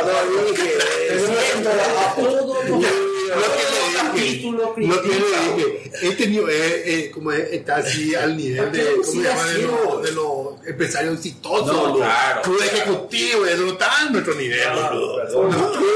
Todos los capítulos Lo que le dije, he tenido, como está así al nivel de, ¿cómo se llama? De los empresarios exitosos, No, boludo. claro. Club ejecutivo, eso no está en nuestro nivel, boludo. perdón.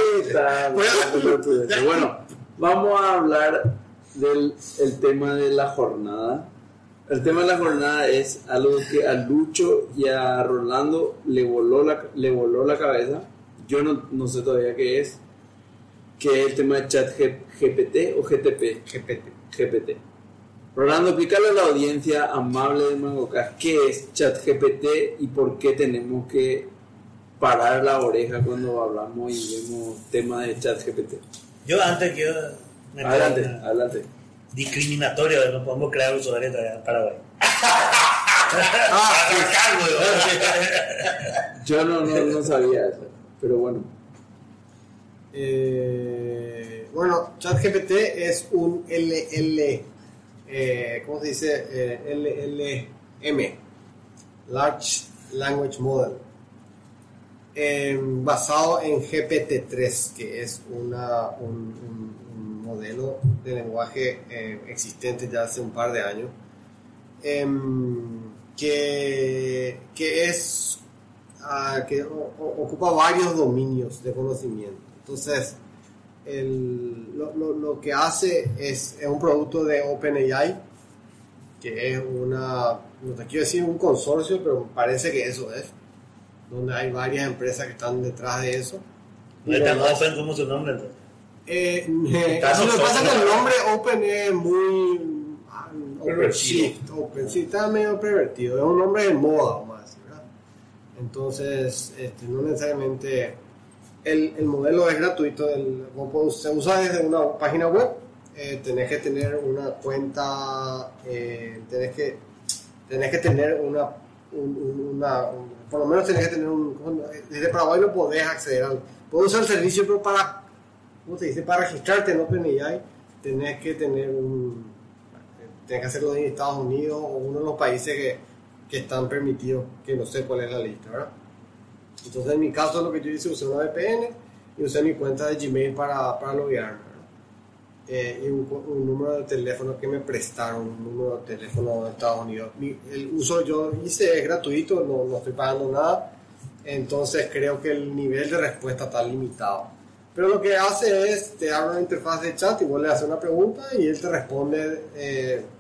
Bueno, vamos a hablar del tema de la jornada. El tema de la jornada es algo que a Lucho y a Rolando le voló la cabeza. Yo no sé todavía qué es. Que es el tema de chat GPT o GTP. GPT. Rolando, explícale a la audiencia amable de Mangocast qué es chat GPT y por qué tenemos que parar la oreja cuando hablamos y vemos tema de chat GPT. Yo antes quiero Adelante. discriminatorio, no podemos crear usuarios en Paraguay. Yo no sabía eso, pero bueno. Bueno, ChatGPT es un ¿cómo se dice? LLM, Large Language Model, basado en GPT-3, que es un modelo de lenguaje existente ya hace un par de años, que ocupa varios dominios de conocimiento. Entonces, lo que hace es un producto de OpenAI, que es no te quiero decir un consorcio, pero parece que eso es, donde hay varias empresas que están detrás de eso. No es tan open como su nombre, entonces. Lo que pasa es que el nombre Open es muy Pervertido. Open, sí, está medio pervertido, es un nombre de moda o más, ¿verdad? Entonces, no necesariamente el modelo es gratuito, se usa desde una página web, tenés que tener una cuenta, tenés que tener por lo menos tenés que tener desde Paraguay no podés acceder podés usar el servicio, pero para registrarte en OpenAI tenés que hacerlo en Estados Unidos o uno de los países que están permitidos, que no sé cuál es la lista, ¿verdad? Entonces en mi caso lo que yo hice, usé una VPN y usé mi cuenta de Gmail para loguearme, ¿verdad? Y un número de teléfono que me prestaron, un número de teléfono de Estados Unidos. El uso yo hice es gratuito, no estoy pagando nada, entonces creo que el nivel de respuesta está limitado. Pero lo que hace es, te abre una interfaz de chat y vos le haces una pregunta y él te responde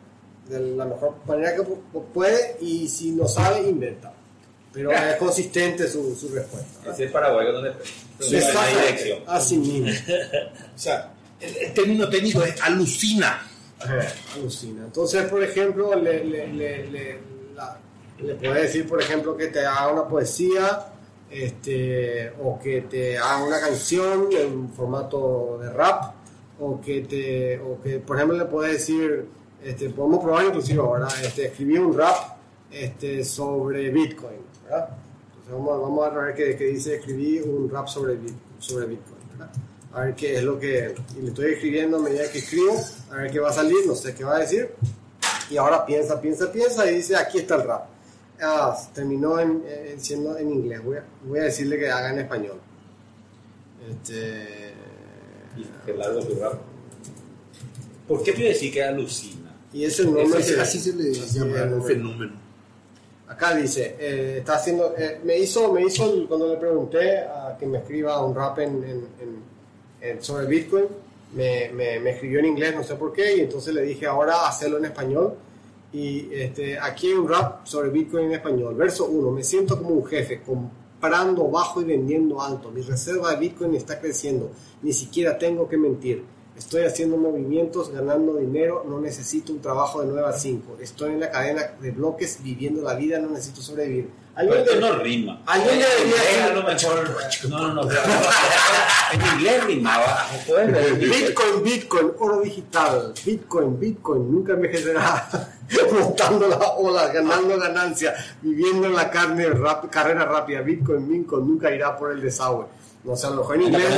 de la mejor manera que puede, y si no sabe, inventa. Pero es consistente su respuesta. Ese es paraguayo donde Exacto. hay dirección. Así mismo. O sea, el término técnico es alucina. Alucina. Entonces, por ejemplo, le puede decir, por ejemplo, que te haga una poesía, o que te haga una canción en formato de rap, o que por ejemplo le puede decir, podemos probar inclusive ahora, escribir un rap sobre Bitcoin, ¿verdad? Entonces vamos a ver qué dice escribir un rap sobre Bitcoin, ¿verdad? A ver qué es lo que... Y le estoy escribiendo a medida que escribo, a ver qué va a salir, no sé qué va a decir. Y ahora piensa y dice, aquí está el rap. Terminó siendo en inglés. Voy a decirle que haga en español. Qué largo tu rap. ¿Por qué te decís que alucina? Y es el nombre Así se le llama un fenómeno. Acá dice, está haciendo, me hizo cuando le pregunté a que me escriba un rap sobre Bitcoin, me escribió en inglés, no sé por qué, y entonces le dije ahora hacerlo en español. Y aquí hay un rap sobre Bitcoin en español. Verso 1, me siento como un jefe, comprando bajo y vendiendo alto. Mi reserva de Bitcoin está creciendo, ni siquiera tengo que mentir. Estoy haciendo movimientos, ganando dinero, no necesito un trabajo de 9 a 5. Estoy en la cadena de bloques, viviendo la vida, no necesito sobrevivir. Pero esto no rima. Alguien debería a decir... lo mejor... No. En inglés rimaba. Bitcoin, oro digital. Bitcoin, nunca envejecerá. Montando las olas, ganando ganancia, viviendo en la carrera rápida. Bitcoin, nunca irá por el desagüe. No sé, a lo mejor en inglés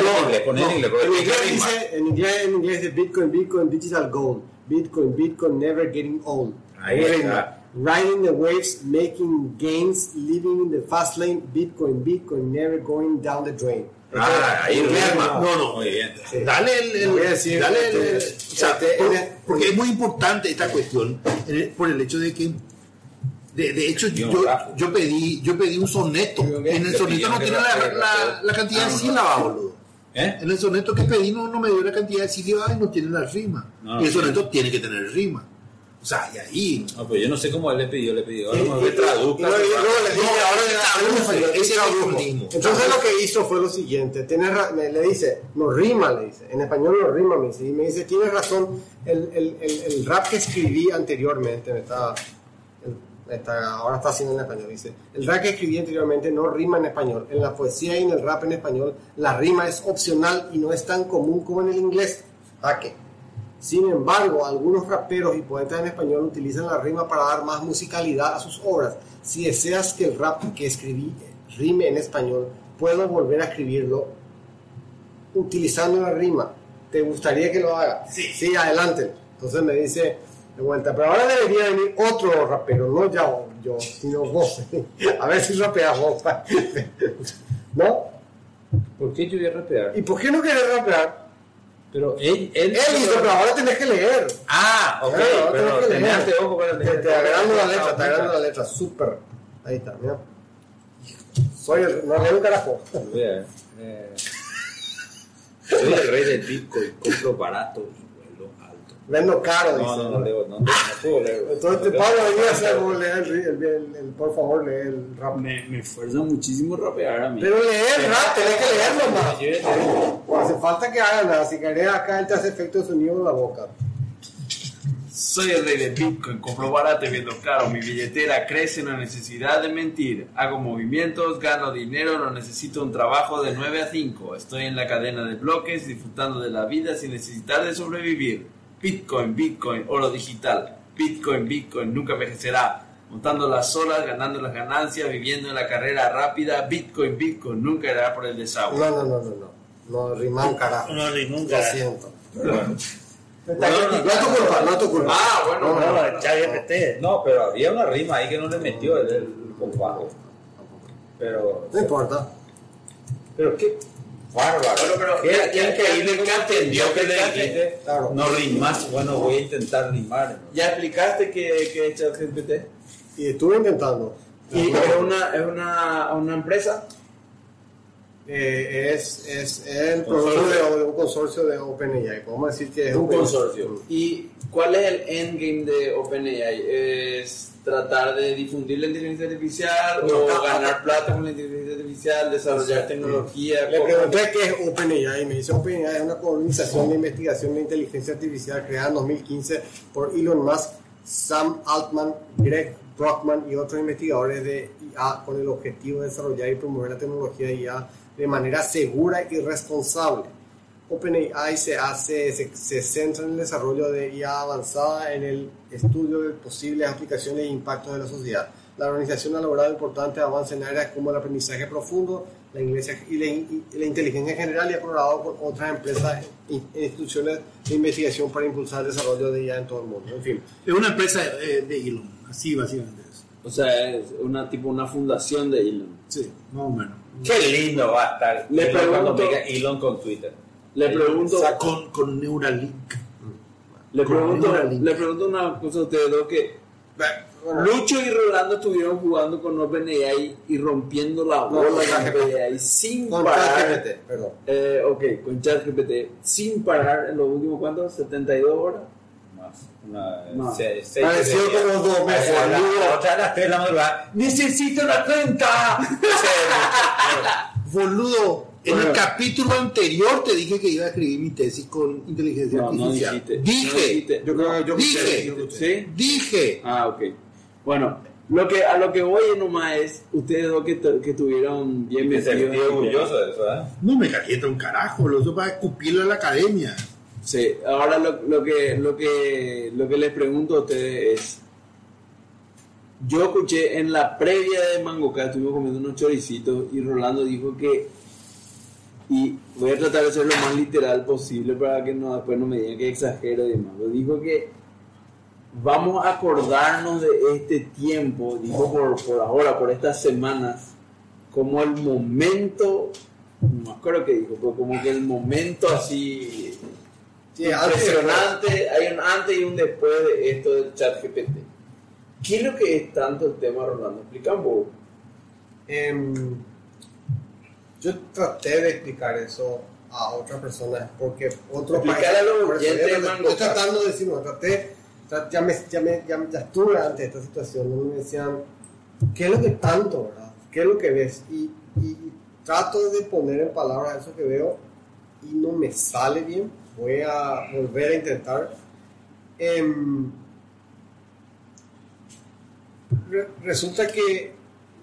en inglés de Bitcoin, digital gold. Bitcoin, never getting old. Riding the waves, making gains, living in the fast lane. Bitcoin, never going down the drain. Ahí No. Muy bien. Sí. Dale Voy a decir, o sea, porque es muy importante esta cuestión por el hecho de que de hecho yo pedí un soneto. En el soneto no tiene la cantidad de sílabas, boludo. En el soneto que pedí no me dio la cantidad de sílabas y no tiene la rima. Y el soneto tiene que tener rima. O sea, y ahí... No, pues yo no sé cómo él le pidió. A lo mejor que traduzca. Entonces lo que hizo fue lo siguiente. Le dice, no rima, le dice. En español no rima, me dice. Y me dice, tienes razón, el rap que escribí anteriormente, ahora está haciendo en español, dice. El rap que escribí anteriormente no rima en español. En la poesía y en el rap en español, la rima es opcional y no es tan común como en el inglés. ¿A qué? Sin embargo, algunos raperos y poetas en español utilizan la rima para dar más musicalidad a sus obras. Si deseas que el rap que escribí rime en español, puedo volver a escribirlo utilizando la rima. ¿Te gustaría que lo haga? Sí, adelante. Entonces me dice de vuelta, pero ahora debería venir otro rapero, no ya yo, sino vos. A ver si rapeas vos. ¿No? ¿Por qué yo voy a rapear? ¿Y por qué no querés rapear? Pero él hizo, pero ahora tenés que leer. Ok, claro, pero tenés ojo para te agrando la letra, súper. Ahí está, mira. No leo un carajo. Soy el rey del Bitcoin, compro barato y vuelo alto. Vendo caro, dice. No leo, no puedo leer. Entonces, Pablo, venía a hacer, por favor, lee el rap. Me esfuerza muchísimo rapear a mí. Pero lee el rap, tenés que leerlo más. No hace falta que haga nada, si querés acá él te hace efecto de sonido en la boca. Soy el rey de Bitcoin, compro barato y vendo caro. Mi billetera crece en la necesidad de mentir. Hago movimientos, gano dinero, no necesito un trabajo de 9 a 5. Estoy en la cadena de bloques, disfrutando de la vida sin necesitar de sobrevivir. Bitcoin, oro digital. Bitcoin, nunca envejecerá. Montando las horas, ganando las ganancias, viviendo en la carrera rápida. Bitcoin, nunca irá por el desagüe. No rima un carajo. No rima un carajo. Lo siento. Bueno. No es tu culpa. No, ChatGPT. No, pero había una rima ahí que no le metió el compás. Pero... No importa. Pero qué bárbaro. Pero qué increíble que entendió que le dijiste. Claro. No rimas. Bueno, voy a intentar rimar. ¿Ya explicaste que es ChatGPT? Y estuve intentando. ¿Y es una empresa? Es el producto de un consorcio de OpenAI. Podemos decir que es un consorcio. ¿Y cuál es el endgame de OpenAI? ¿Es tratar de difundir la inteligencia artificial o ganar plata con la inteligencia artificial, desarrollar tecnología? Le pregunté qué es OpenAI y me dice OpenAI es una organización de investigación de inteligencia artificial creada en 2015 por Elon Musk, Sam Altman, Greg Brockman y otros investigadores de IA con el objetivo de desarrollar y promover la tecnología de IA de manera segura y responsable. OpenAI se centra en el desarrollo de IA avanzada en el estudio de posibles aplicaciones e impactos de la sociedad. La organización ha logrado importantes avances en áreas como el aprendizaje profundo, la inteligencia en general y ha colaborado con otras empresas e instituciones de investigación para impulsar el desarrollo de IA en todo el mundo. En fin. Es una empresa de Elon, así básicamente es. O sea, es una fundación de Elon. Sí, más o menos. Qué lindo va a estar. Le pregunto, cuando venga Elon con Twitter. Le pregunto, con Neuralink. Le pregunto una cosa a ustedes dos que Lucho y Rolando estuvieron jugando con OpenAI y rompiendo la bola con OpenAI sin parar. ChatGPT, perdón. Con ChatGPT sin parar en los últimos, ¿cuántos? 72 horas. Más. Pareció como 2 meses. Otra a las 3 de la madrugada. ¡Necesito una cuenta! Boludo, en el capítulo anterior te dije que iba a escribir mi tesis con inteligencia artificial. Dije. Yo creo que yo ¿Sí? Dije. Ah, ok. Bueno, a lo que voy nomás es ustedes dos que estuvieron bien metidos. Estoy orgulloso de eso, ¿eh? No me calienta un carajo, lo uso para escupirlo a la academia. Sí, ahora lo que les pregunto a ustedes es, yo escuché en la previa de Mangocast, estuvimos comiendo unos choricitos y Rolando dijo que, y voy a tratar de ser lo más literal posible para que después no me digan que exagero y demás, pero dijo que vamos a acordarnos de este tiempo, dijo por ahora, por estas semanas, como el momento, no me acuerdo qué dijo, pero como que el momento así... Sí, impresionante, hay un antes y un después de esto del ChatGPT. ¿Qué es lo que es tanto el tema, Rolando? Explica un poco. Yo traté de explicar eso a otras personas porque otros explicar a los oyentes de Mango. Estoy tratando de decir, ya estuve ante esta situación donde me decían, ¿qué es lo que tanto, verdad? ¿Qué es lo que ves? Y trato de poner en palabras eso que veo y no me sale bien. Voy a volver a intentar. Resulta que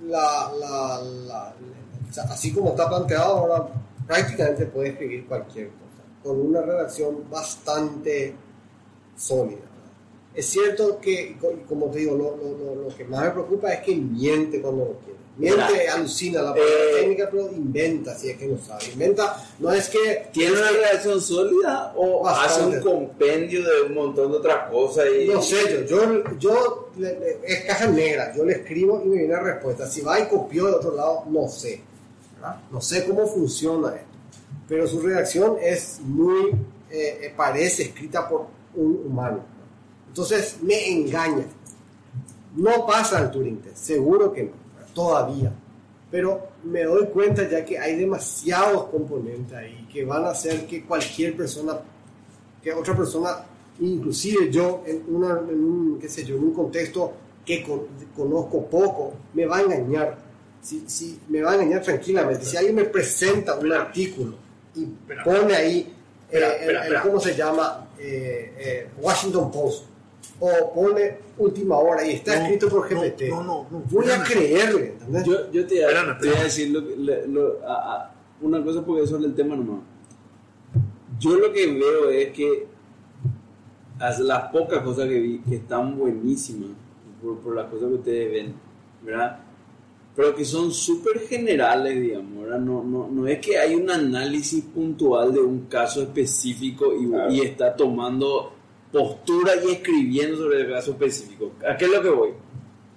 así como está planteado ahora, prácticamente puede escribir cualquier cosa, con una redacción bastante sólida. Es cierto que, como te digo, lo que más me preocupa es que miente cuando lo quiere. Miente, alucina la palabra técnica, pero inventa, si es que no sabe. Inventa, no es que... ¿Tiene una redacción sólida o bastante. hace un compendio de un montón de otras cosas? No sé, yo es caja negra, yo le escribo y me viene la respuesta. Si va y copió de otro lado, no sé. ¿Verdad? No sé cómo funciona esto. Pero su redacción es muy... parece escrita por un humano. ¿No? Entonces me engaña. No pasa al Turing Test, seguro que no. Todavía, pero me doy cuenta ya que hay demasiados componentes ahí que van a hacer que cualquier persona, que otra persona, inclusive yo en un contexto que conozco poco, me va a engañar. Si me va a engañar tranquilamente. Si alguien me presenta un artículo y pone ahí ¿cómo se llama? Washington Post, o pone última hora y está escrito por GPT. No, voy a creerle, ¿entendés? Yo te voy a decir una cosa porque eso es el tema nomás. Yo lo que veo es que las pocas cosas que vi que están buenísimas por las cosas que ustedes ven, ¿verdad? Pero que son súper generales, digamos, ¿verdad? No es que hay un análisis puntual de un caso específico y está tomando postura y escribiendo sobre el caso específico. ¿A qué es lo que voy?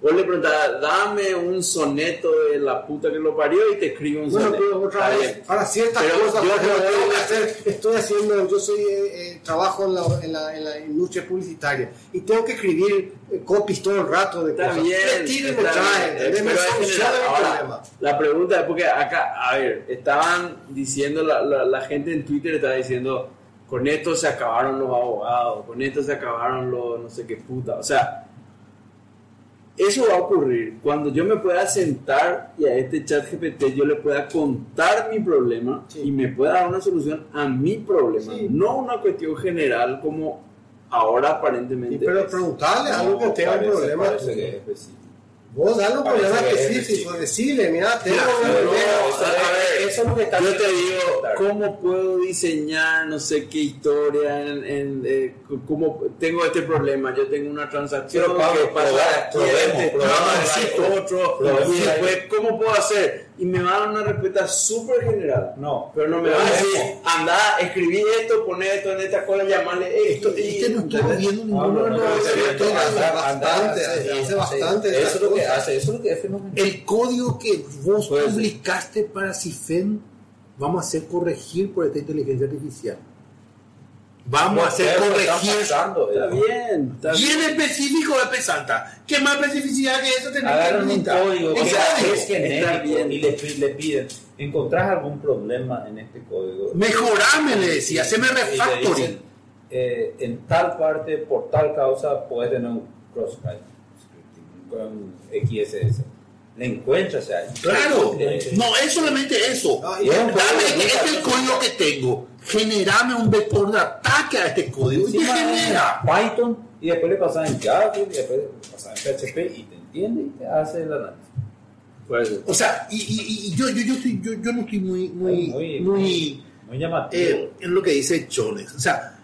Vos le preguntás, dame un soneto de la puta que lo parió y te escribe un Bueno, soneto. pero otra Está vez, bien. para ciertas Pero cosas, yo por ejemplo, creo que- tengo que hacer, trabajo en la industria publicitaria y tengo que escribir copies todo el rato de Está cosas. bien, Retire, me está trae, bien, déme pero es solución general. a mi Ahora, problema. la pregunta es porque acá, a ver, estaban diciendo, la gente en Twitter estaba diciendo, con esto se acabaron los abogados, con esto se acabaron los no sé qué puta. O sea, eso va a ocurrir cuando yo me pueda sentar y a este chat GPT yo le pueda contar mi problema Sí. y me pueda dar una solución a mi problema, Sí. no una cuestión general como ahora aparentemente Sí, pero es. preguntarle algo que tenga un problema. Parece que es específico. Vos dale un Parece problema que es específico, específico. decirle, mira, tengo Mira, un no, problema. Eso es lo que está Yo te haciendo. digo, Claro. ¿cómo puedo diseñar no sé qué historia cómo tengo este problema? Yo tengo una transacción Pero, Pablo, que pasa aquí, probemos, este otro, probemos. y después, ¿cómo puedo hacer? Y me va a dar una respuesta súper general. No, Pero no me va a decir, probemos. anda, escribí esto, poné esto en esta cola, llamarle esto. No estoy viendo ninguno de los Hace bastante. Eso es lo que hace, eso es lo que es fenomenal. El código que vos Puede ser. publicaste para CIFEN vamos a hacer corregir por esta inteligencia artificial. Vamos a hacer corregir. Está bien, está bien. Bien específico de Pesanta. ¿Qué más especificidad que eso tenés? Agarran un código O que sea, es está genérico bien. y le piden, ¿encontrás algún problema en este código? mejorame, le decía, haceme Y le refactoring. dicen, en tal parte, por tal causa, puedes tener un cross-site scripting con XSS. Le encuentras ahí. Claro, no es solamente eso. y es un Dame, código este es el código que tengo. Generame un vector de ataque a este código y te Encima genera. en Python y después le pasas en JavaScript y después le pasas en PHP y te entiende y te hace el análisis. Puede ser. O sea, y yo no estoy muy Muy llamativo. en lo que dice Chones. O sea,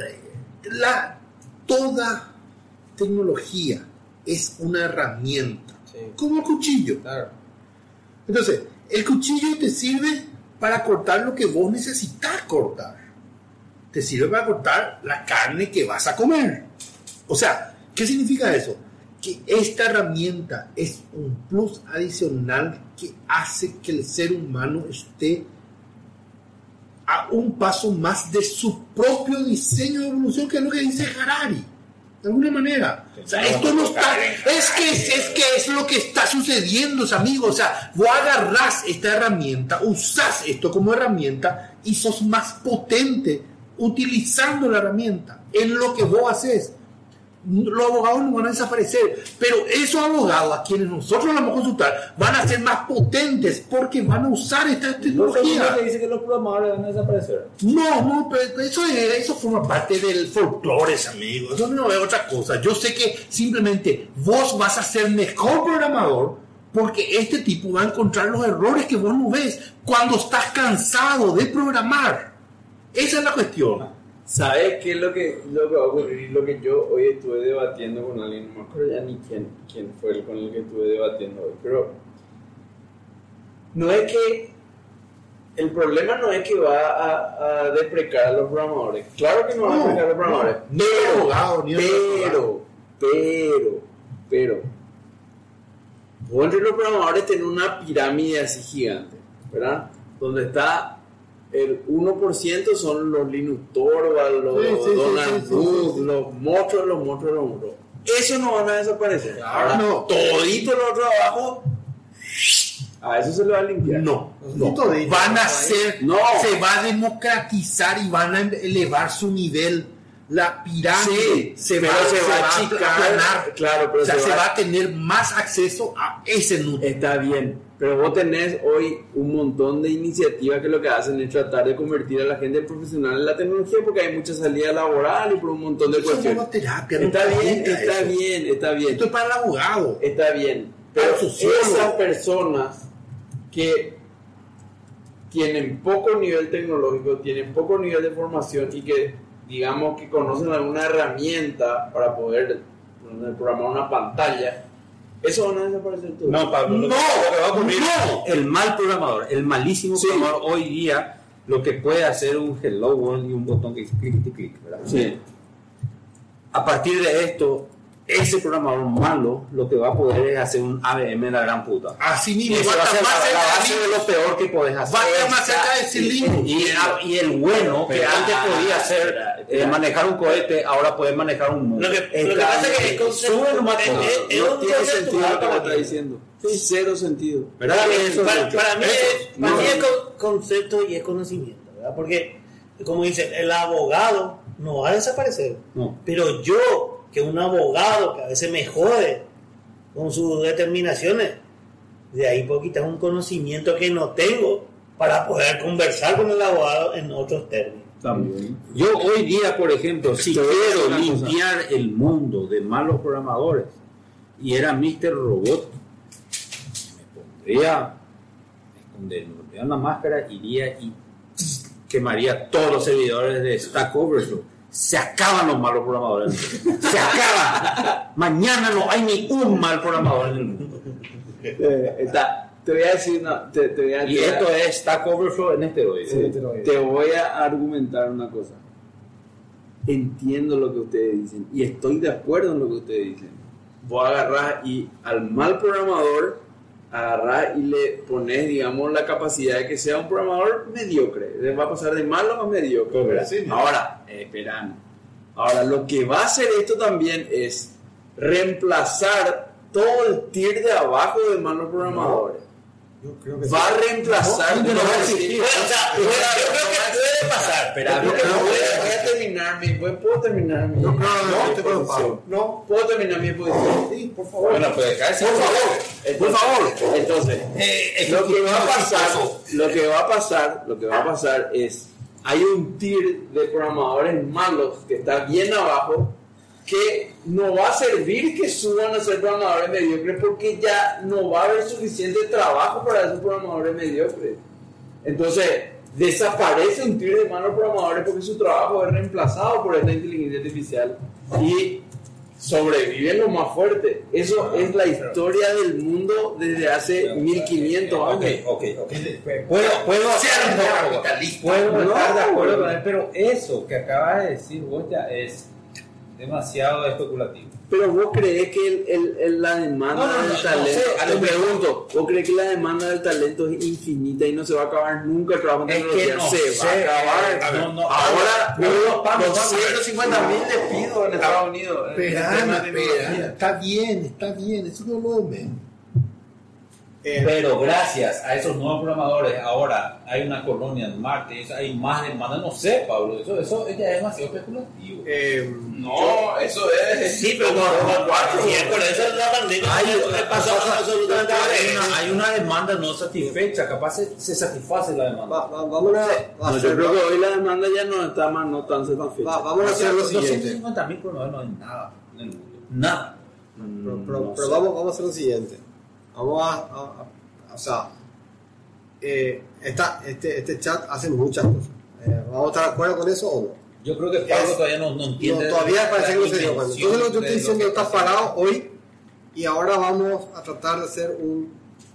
toda tecnología es una herramienta, Sí. como el cuchillo. Claro. Entonces, el cuchillo te sirve para cortar lo que vos necesitas cortar. Te sirve para cortar la carne que vas a comer. O sea, ¿qué significa eso? Que esta herramienta es un plus adicional que hace que el ser humano esté a un paso más de su propio diseño de evolución, que es lo que dice Harari. De alguna manera. O sea, esto no está. Es que es lo que está sucediendo, amigos. O sea, vos agarrás esta herramienta, usás esto como herramienta y sos más potente utilizando la herramienta en lo que vos haces. Los abogados no van a desaparecer, pero esos abogados a quienes nosotros vamos a consultar van a ser más potentes porque van a usar esta tecnología. ¿No dice que los programadores van a desaparecer? No, pero eso forma parte del folclore, amigos. Eso no es otra cosa. Yo sé que simplemente vos vas a ser mejor programador porque este tipo va a encontrar los errores que vos no ves cuando estás cansado de programar. Esa es la cuestión. ¿Sabes qué es lo que va a ocurrir? Lo que yo hoy estuve debatiendo con alguien, no me acuerdo ya ni quién fue el con el que estuve debatiendo hoy, pero no es que el problema no es que va a deprecar a los programadores. Claro que no va a deprecar a los programadores, Ni el abogado, ni el pero vos entre los programadores tenés una pirámide así gigante, ¿verdad? Donde está el 1% son los Linus Torvalds, los Donald Duck, los monstruos. Esos no van a desaparecer. Ahora, no. todito lo otro abajo, a eso se le va a limpiar. No. Todito. Van a ser, No. se va a democratizar y van a elevar su nivel. La pirámide Sí, pero se va a achicar. aplanar. Claro, pero o sea, se va a tener más acceso a ese núcleo. Está bien, pero vos tenés hoy un montón de iniciativas que lo que hacen es tratar de convertir a la gente profesional en la tecnología porque hay mucha salida laboral y por un montón de Eso es cuestiones. una terapia, no Está bien, cuenta está eso. bien, está bien. Esto es para el abogado. Está bien, pero Para el sociólogo. esas personas que tienen poco nivel tecnológico, tienen poco nivel de formación y que digamos que conocen alguna herramienta para poder programar una pantalla, eso van a desaparecer todo. No, Pablo, lo que va a ocurrir, no. el mal programador, el malísimo Sí. programador hoy día, lo que puede hacer un hello world y un botón que dice clic, ¿verdad? Sí. A partir de esto, ese programador malo lo que va a poder es hacer un ABM en la gran puta. Así Y mismo, eso va a va a ser estar más la cerca base de lo peor que podés hacer. Va a estar más cerca de cilindro. Y el bueno que Espera, antes podía hacer espera. manejar un cohete, ahora puede manejar un mundo. Lo que pasa es que sube nomás todo. es No un tiene concepto sentido lo que me para está mí. diciendo. Cero sentido. ¿Verdad? Eso Para es mí, eso. es concepto y es conocimiento, ¿verdad? Porque, como dicen, el abogado no va a desaparecer. No. Pero yo, que un abogado que a veces me jode con sus determinaciones, de ahí puedo quitar un conocimiento que no tengo para poder conversar con el abogado en otros términos. También. Yo hoy día, por ejemplo, si Te voy a decir quiero una cosa. limpiar el mundo de malos programadores y era Mr. Robot, me pondría una máscara, iría y quemaría todos los servidores de Stack Overflow. Se acaban los malos programadores. Se acaban. Mañana no hay ni un mal programador en el mundo. Te voy a decir te voy a Y esto es Stack Overflow en esteroides. te voy a argumentar una cosa. Entiendo lo que ustedes dicen y estoy de acuerdo en lo que ustedes dicen. Vos agarrás y al mal programador agarrás y le pones, digamos, la capacidad de que sea un programador mediocre. Le va a pasar de malo a mediocre. ¿verdad? Sí, ¿no? Ahora, esperan. Ahora, lo que va a hacer esto también es reemplazar todo el tier de abajo de malos programadores. Yo creo que Va a reemplazar. No, no va a existir. Bueno, o sea, yo creo que puede pasar. Espera, Voy a terminar ¿puedo terminar mi No, estoy posición? preocupado. No, puedo terminar mi posición. Sí, por favor. Bueno, pues cállese, por favor. Por favor. Entonces, lo que va a pasar es, hay un tier de programadores malos que está bien abajo, que no va a servir que suban a ser programadores mediocres porque ya no va a haber suficiente trabajo para esos programadores mediocres. Entonces, desaparece un tier de malos programadores porque su trabajo es reemplazado por esta inteligencia artificial y sobreviven los más fuertes. Eso es la historia del mundo desde hace 1500 años. Ok. Puedo estar de acuerdo con él, pero eso que acabas de decir vos ya es demasiado especulativo. Pero vos crees que la demanda del talento, te pregunto, ¿vos crees que la demanda del talento es infinita y no se va a acabar nunca el trabajo en Es que tecnología? no Se sé. va a acabar. A ver, no, Ahora, vamos, 250.000 despidos en Estados Unidos. Espera, está bien, eso no lo ven. Pero gracias a esos nuevos programadores, ahora hay una colonia en Marte, hay más demanda, no sé, Pablo, eso ya es demasiado especulativo. No, eso es. Sí, pero por eso es la pandemia. Pasó absolutamente Hay una demanda no satisfecha, capaz se satisface la demanda. Vamos a No, yo hacer creo que hoy la demanda ya no está más no tan satisfecha. vamos a hacer lo siguiente. 250.000 programadores no hay nada en el mundo. Nada. Pero vamos a hacer lo siguiente. Vamos o sea, este chat hace muchas cosas. ¿Vamos a estar de acuerdo con eso o no? Yo creo que Pablo todavía no entiende. Todavía parece que no se dio la cuenta. intención Entonces lo que yo estoy de diciendo que está está parado hoy y ahora vamos a tratar de hacer un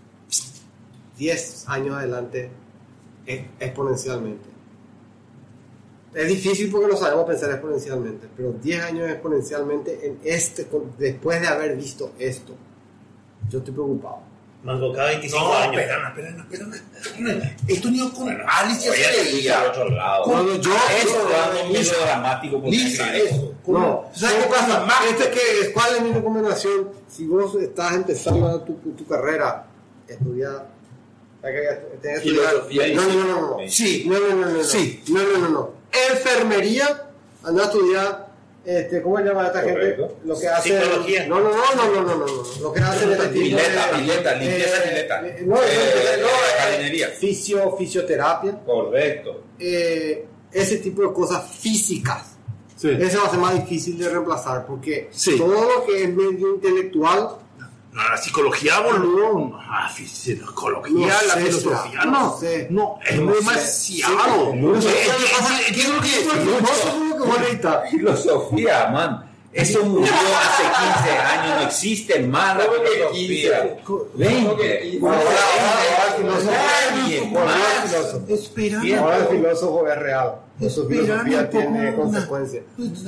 10 años adelante exponencialmente. Es difícil porque no sabemos pensar exponencialmente, pero 10 años exponencialmente después de haber visto esto, yo estoy preocupado. Mango cada 25 No, años. espera. Esto ni con Alicia Oye, se al veía. otro lado. Cuando yo Eso da un miedo dramático. Lisa, eso. No, ¿sabes qué pasa? Más- ¿Cuál es mi recomendación? Si vos estás empezando tu carrera, estudiar. Filosofía. No. Sí. No. Sí. No. Enfermería, anda a estudiar. ¿Cómo se llama esta Correcto. gente? Lo que hace. Psicología. No. Lo que hacen este tipo Pileta, limpieza pileta. No, jardinería. fisioterapia. Correcto. Ese tipo de cosas físicas. Sí. Eso va a ser más difícil de reemplazar porque Sí. todo lo que es medio intelectual, No, la psicología, boludo. La psicología, la sé, filosofía. no sé. No, es No sé. demasiado. No sé. ¿Qué es lo que es? no seguro que vos necesitas. Filosofía, man. Eso murió hace 15 años, no existe más la ¿Cómo que filosofía. 15? 20. Ahora, Nadie más filósofo. Esperan. Bien. Ahora el filósofo es real. Su filosofía tiene consecuencias.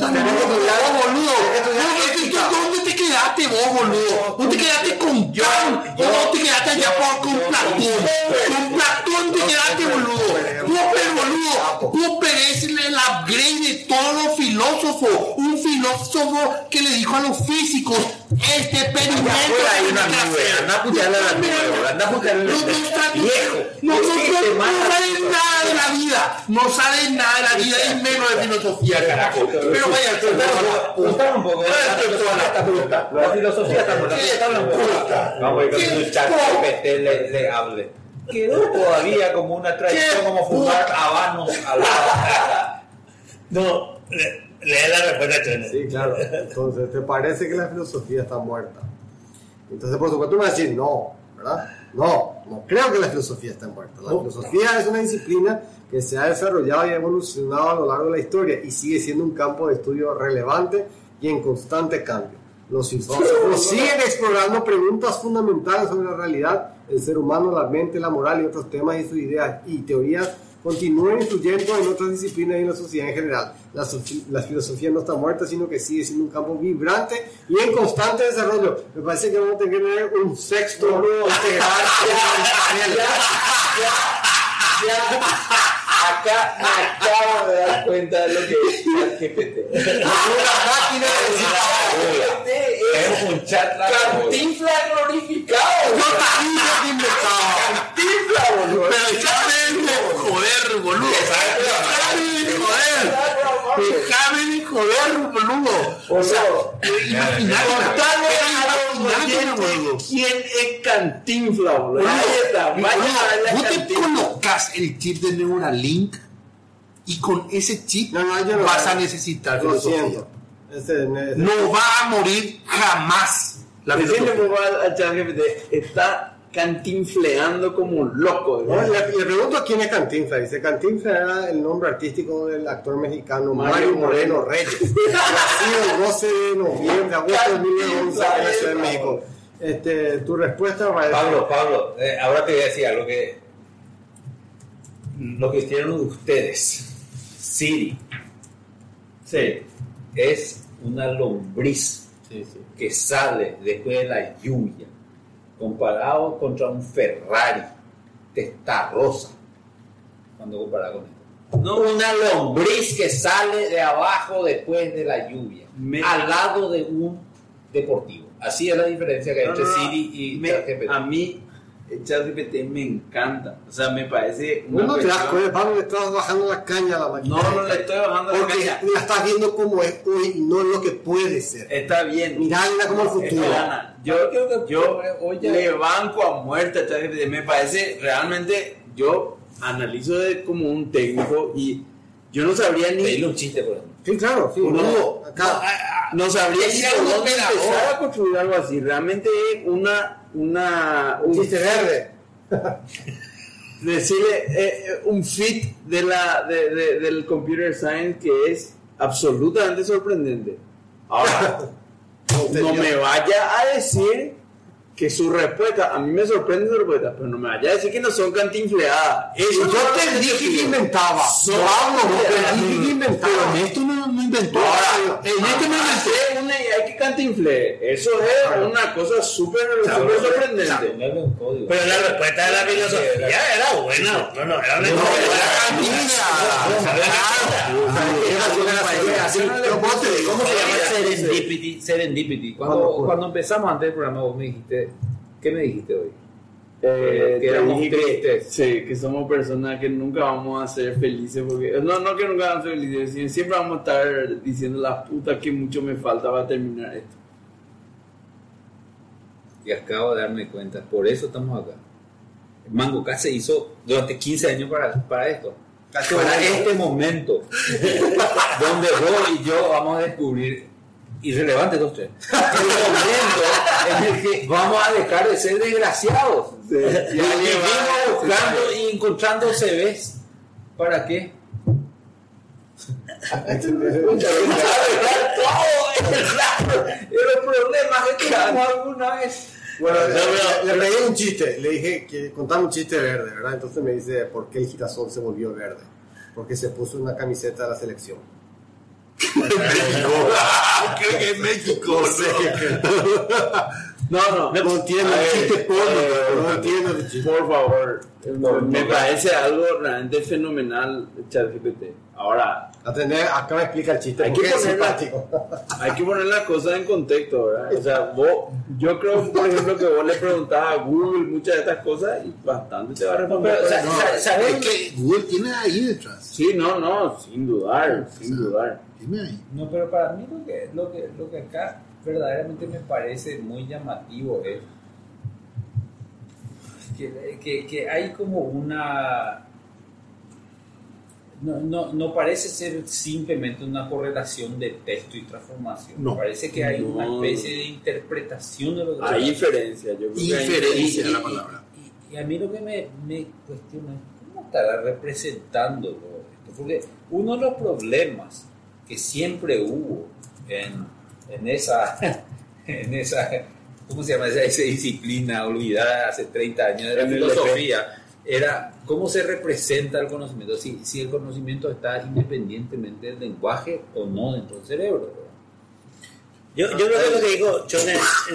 ¿Dónde te quedaste vos, boludo? ¿Dónde te quedaste con Kant? ¿O no te quedaste allá con Platón? Con Platón te quedaste, boludo. Popper, boludo. Popper es el upgrade de todos los filósofos. Un filósofo que le dijo a los físicos: este experimento Anda a putearle a la nube, anda a putearle a la viejo. no sabes nada de la vida. No sabes nada de la vida y menos de filosofía, carajo. Pero vaya, Preguntar un poco. La filosofía está muerta. Vamos a ir con un chat GPT le hable. Quedó todavía como una tradición, como fumar habanos al lado. No, lee la respuesta, Chone. Sí, claro. Entonces, ¿te parece que la filosofía está muerta? Entonces, por supuesto, tú me vas a decir, no, ¿verdad? No creo que la filosofía esté muerta. La filosofía es una disciplina que se ha desarrollado y ha evolucionado a lo largo de la historia y sigue siendo un campo de estudio relevante y en constante cambio. Los filósofos siguen explorando preguntas fundamentales sobre la realidad, el ser humano, la mente, la moral y otros temas, y sus ideas y teorías continúan influyendo en otras disciplinas y en la sociedad en general. La filosofía no está muerta, sino que sigue siendo un campo vibrante y en constante desarrollo. Me parece que vamos a tener que tener un sexto integral. Acá me acabo de dar cuenta de lo que es el GPT. Una máquina de Es un chat Cantinflas glorificado. yo también he inventado. Cantinflas, boludo. Pero déjame de joder, boludo. Déjame de joder, boludo. O sea, ¿quién es Cantinflas, boludo? Ahí está. Vaya a ver Vos la te Cantinflas. colocas el chip de Neuralink y con ese chip No, yo no vas a necesitar Lo filosofía. siento. No va a morir jamás la Decirle filosofía. a ChatGPT, está cantinfleando como un loco. No, le pregunto a quién es Cantinflas. Dice: Cantinflas era el nombre artístico del actor mexicano Mario Moreno Reyes. Nacido el 12 de noviembre, agosto de 1911 en la Ciudad de México. Tu respuesta va a Pablo, ahora te voy a decir algo que lo que hicieron ustedes. Siri Sí. es una lombriz que sale después de la lluvia, comparado contra un Ferrari Testarossa, cuando comparado con esto. No. Una lombriz que sale de abajo después de la lluvia, al lado de un deportivo. Así es la diferencia que hay entre Siri y ChatGPT. A mí, el ChatGPT me encanta. O sea, me parece una No te das persona- cuenta, Pablo, le estás bajando la caña a la máquina. No le estoy bajando la Porque caña. la estás viendo como es hoy y no lo que puede ser. Está bien. Mirala como el futuro. Ana, yo le banco a muerte a ChatGPT. Me parece realmente, yo analizo como un técnico y yo no sabría ni. Pedirle un chiste, por ejemplo. Sí, claro, sí. Boludo, Acá. no sabría ni Decir por algo dónde pegador. empezar a construir algo así. Realmente es Un chiste verde. decirle un fit del computer science que es absolutamente sorprendente. Ahora, no me vaya a decir que su respuesta, a mí me sorprende su respuesta, pero no me vaya a decir que no son cantinfleadas. Yo te dije que inventaba. Pablo, te dije que inventaba. Pero en esto no inventó. Ahora, En esto no inventó. una idea que cantinfle. Eso es una cosa súper sorprendente. Ponerle un código. Pero la respuesta de la filosofía era buena. No, era una ¿Cómo se llama Serendipity? Cuando empezamos antes del programa, vos me dijiste, ¿qué me dijiste hoy? Que éramos dije tristes. sí, que somos personas que nunca vamos a ser felices porque no que nunca vamos a ser felices, sino siempre vamos a estar diciendo la puta que mucho me falta para terminar esto. Y acabo de darme cuenta, por eso estamos acá. Mango K se hizo durante 15 años para esto. Para este momento, donde vos y yo vamos a descubrir, irrelevante los tres, el momento en el que vamos a dejar de ser desgraciados. Sí, Y vivimos buscando y encontrando CVs. ¿Para qué? Y los problemas que tuvimos alguna vez. Bueno, No, le pedí un chiste, le dije que contame un chiste verde, ¿verdad? Entonces me dice, ¿por qué el girasol se volvió verde? Porque se puso una camiseta de la selección. Creo que es México. No entiendo el chiste porno, no entiendo el chiste. por favor, me parece algo realmente fenomenal ChatGPT. Ahora, Acá me explica el chiste, Hay porque que es ponerla- simpático. hay que poner las cosas en contexto, ¿verdad? O sea, yo creo, por ejemplo, que vos le preguntás a Google muchas de estas cosas y bastante te va a responder. pero, o sea, No, ¿sabes? es que Google tiene ahí detrás. Sí, no, sin dudar. Tiene ahí. No, pero para mí lo que acá verdaderamente me parece muy llamativo es que hay como una... No parece ser simplemente una correlación de texto y transformación. No. Parece que hay una No. especie de interpretación de lo que Hay diferencia, yo creo que hay Inferencia es la palabra. Y a mí lo que me cuestiona es cómo estará representando todo esto. Porque uno de los problemas que siempre hubo en esa, ¿cómo se llama esa disciplina olvidada hace 30 años de la En el filosofía? Era cómo se representa el conocimiento, si el conocimiento está independientemente del lenguaje o no dentro del cerebro, ¿verdad? Yo creo que lo que dijo Chone,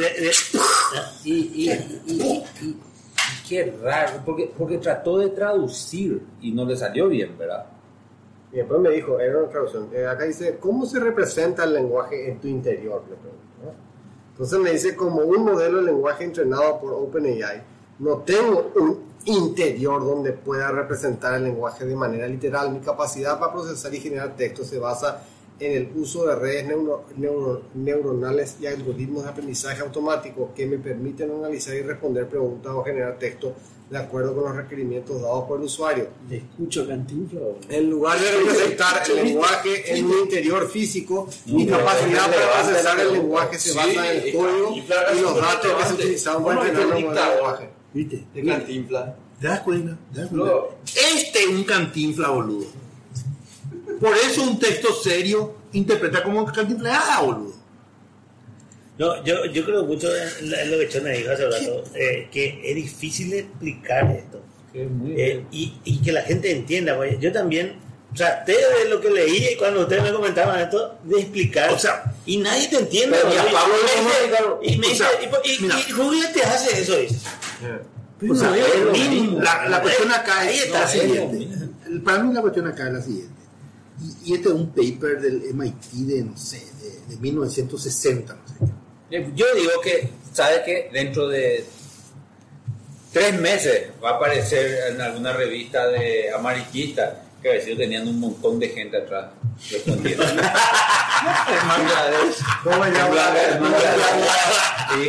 Y qué raro, porque trató de traducir y no le salió bien, ¿verdad? Y después me dijo, era una traducción, acá dice, ¿cómo se representa el lenguaje en tu interior? Le pregunto, ¿no? Entonces me dice, como un modelo de lenguaje entrenado por OpenAI, no tengo un interior donde pueda representar el lenguaje de manera literal. Mi capacidad para procesar y generar texto se basa en el uso de redes neuronales y algoritmos de aprendizaje automático que me permiten analizar y responder preguntas o generar texto de acuerdo con los requerimientos dados por el usuario. Le escucho Cantinflas. En lugar de representar el lenguaje en un interior físico, mi capacidad para procesar el lenguaje se basa en el código y los datos que se utilizaban para entrenar el lenguaje. ¿Viste? De Cantinflas. ¿Te das cuenta? Este es un Cantinflas, boludo. Por eso un texto serio interpreta como Cantinflas, boludo. no, yo creo mucho en lo que Chone dijo hace rato, que es difícil de explicar esto. Que es muy Y que la gente entienda. Porque yo también traté de lo que leí y cuando ustedes me comentaban esto, de explicar. O sea, y nadie te entiende. pero porque- ya Pablo y me o dice, sea, mira. y Google te hace eso, dice. O sea, No, es lo mismo. la cuestión acá Ahí es está, la es lo siguiente. mismo. Para mí la cuestión acá es la siguiente. Y este es un paper del MIT de, no sé, de 1960, no sé. Yo digo que, ¿sabes qué? Dentro de 3 meses va a aparecer en alguna revista de amarillista que a veces tenían un montón de gente atrás respondiendo. En Bangladesh. ¿Cómo se llama? En Bangladesh. Y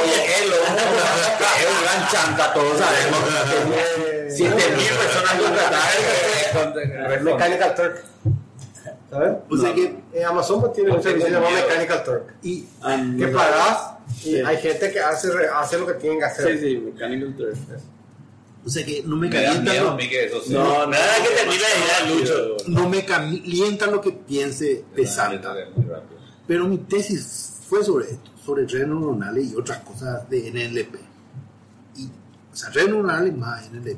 es un gran chanta, todos sabemos. 7.000 personas contratadas. Mechanical Turk. ¿Sabes? O sea que, Amazon pues, tiene un servicio llamado Mechanical Turk. y Que pagas y Sí. hay gente que hace lo que tienen que hacer. Sí, Mechanical Turk. o sea que no me Me da calienta miedo a lo, mí que eso sea. No, Nada que termine de ir Lucho. no me calienta lo que piense Pesanta. Muy rápido. Pero mi tesis fue sobre esto, sobre redes neuronales y otras cosas de NLP. O sea, redes neuronales más NLP.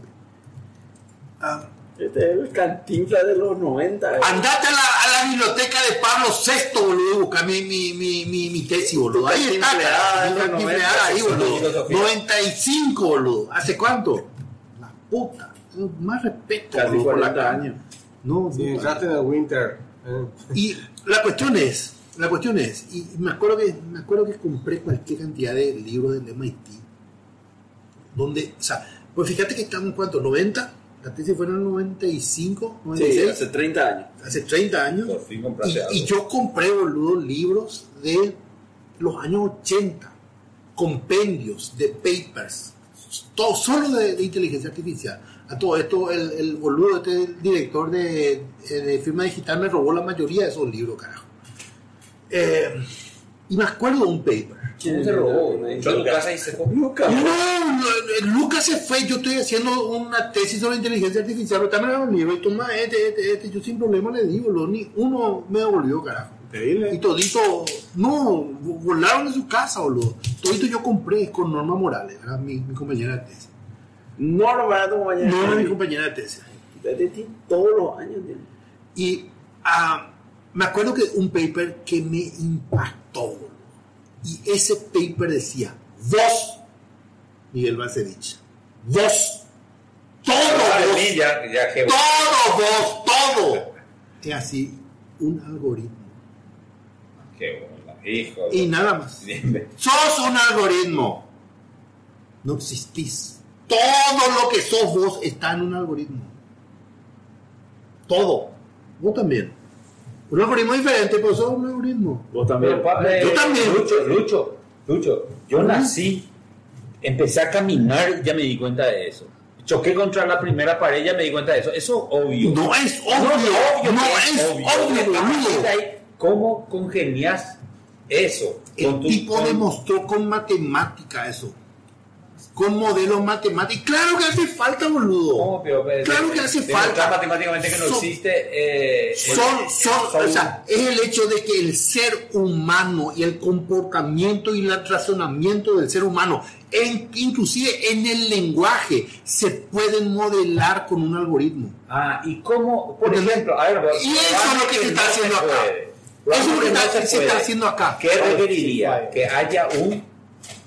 Este es el Cantinflas de los 90. Andate a la biblioteca de Pablo VI, boludo, y busca mi tesis, boludo. Ahí está, Cantinfleada, mi los cantinfleada ahí, 90, boludo. filosofía. 95, boludo. ¿Hace cuánto? La puta. Más respeto, Casi boludo, por la 40 cara. años. No, Si no. entraste en el Winter. Y la cuestión es, y me acuerdo que compré cualquier cantidad de libros del MIT, donde, o sea, pues fíjate que estamos en cuánto, 90, la tesis fue en el 95, 96, Sí, hace 30 años. hace 30 años, Por fin compraste algo. y yo compré, boludo, libros de los años 80, compendios de papers, todo solo de inteligencia artificial. A todo esto, el boludo, el director de firma digital me robó la mayoría de esos libros, carajo. Y me acuerdo de un paper. ¿Quién te robó? Entró a tu casa y se comió. No, Lucas se fue, yo estoy haciendo una tesis sobre inteligencia artificial, pero también era un libro, y toma yo sin problema le digo, ni uno me devolvió, carajo. Y todito, no, volaron de su casa, boludo. Todito yo compré con Norma Morales, era mi compañera de tesis. Norma, tu compañera. Norma, mi compañera de tesis. De ti todos los años. Y me acuerdo que un paper que me impactó, boludo. Y ese paper decía, vos, Miguel Balcevich, vos, todo vos. Es así, un algoritmo. Qué bola, hijo. Y nada más. Sos un algoritmo. No existís. Todo lo que sos vos está en un algoritmo. Todo. Vos también. Un algoritmo diferente, pero sos un algoritmo. Vos también. Yo también. Lucho, yo nací, empecé a caminar y ya me di cuenta de eso. Choqué contra la primera pared y ya me di cuenta de eso. Eso es obvio. No es obvio. No es obvio, boludo. ¿Cómo congenias eso? El tipo demostró con matemática eso. Con modelos matemáticos. Claro que hace falta, boludo. ¿Cómo? Claro que hace falta. Matemáticamente que no existe. O sea, es el hecho de que el ser humano y el comportamiento y el razonamiento del ser humano, inclusive en el lenguaje, se pueden modelar con un algoritmo. ¿Y cómo? Por ejemplo, a ver, y eso es lo que se está haciendo acá. Eso es lo que se está haciendo acá. ¿Qué requeriría? Que haya un...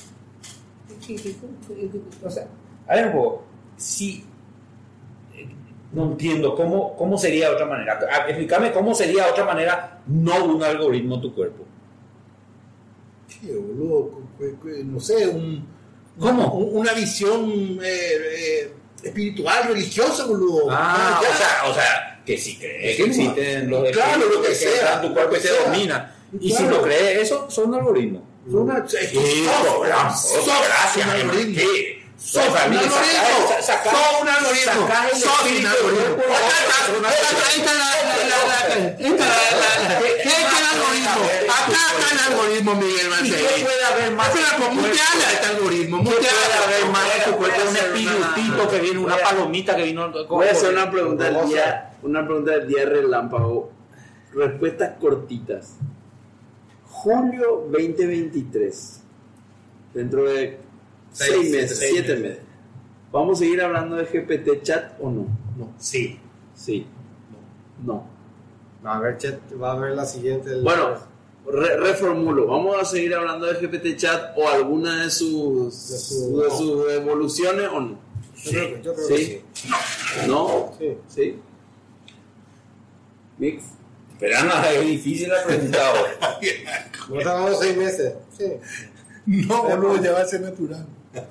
O sea, a ver, si no entiendo cómo sería de otra manera. Explícame cómo sería de otra manera, no un algoritmo en tu cuerpo. Qué boludo, no sé, ¿cómo? Una visión espiritual, religiosa, boludo. O sea, que si crees que existen los claro, lo que sea, tu cuerpo se domina. Y si no crees eso, son algoritmos. Son un algoritmo. Acá está el algoritmo, Miguel Balcevich. Puede haber más. Muteala este algoritmo. Puede haber más en tu cuerpo, un espirutito que viene, una palomita que vino. Voy a hacer una pregunta del día relámpago. Respuestas cortitas. Julio 2023. Dentro de 6 meses, 7 meses. ¿Vamos a seguir hablando de GPT chat o no? No. Sí. No. Va a haber chat, va a haber la siguiente. Bueno, reformulo. ¿Vamos a seguir hablando de GPT chat o alguna de sus evoluciones o no? Yo creo que sí. ¿No? Sí. Mix. Pero no, es difícil la pregunta ahora. ¿No estamos 6 meses? Sí. No, boludo, ya va a ser natural.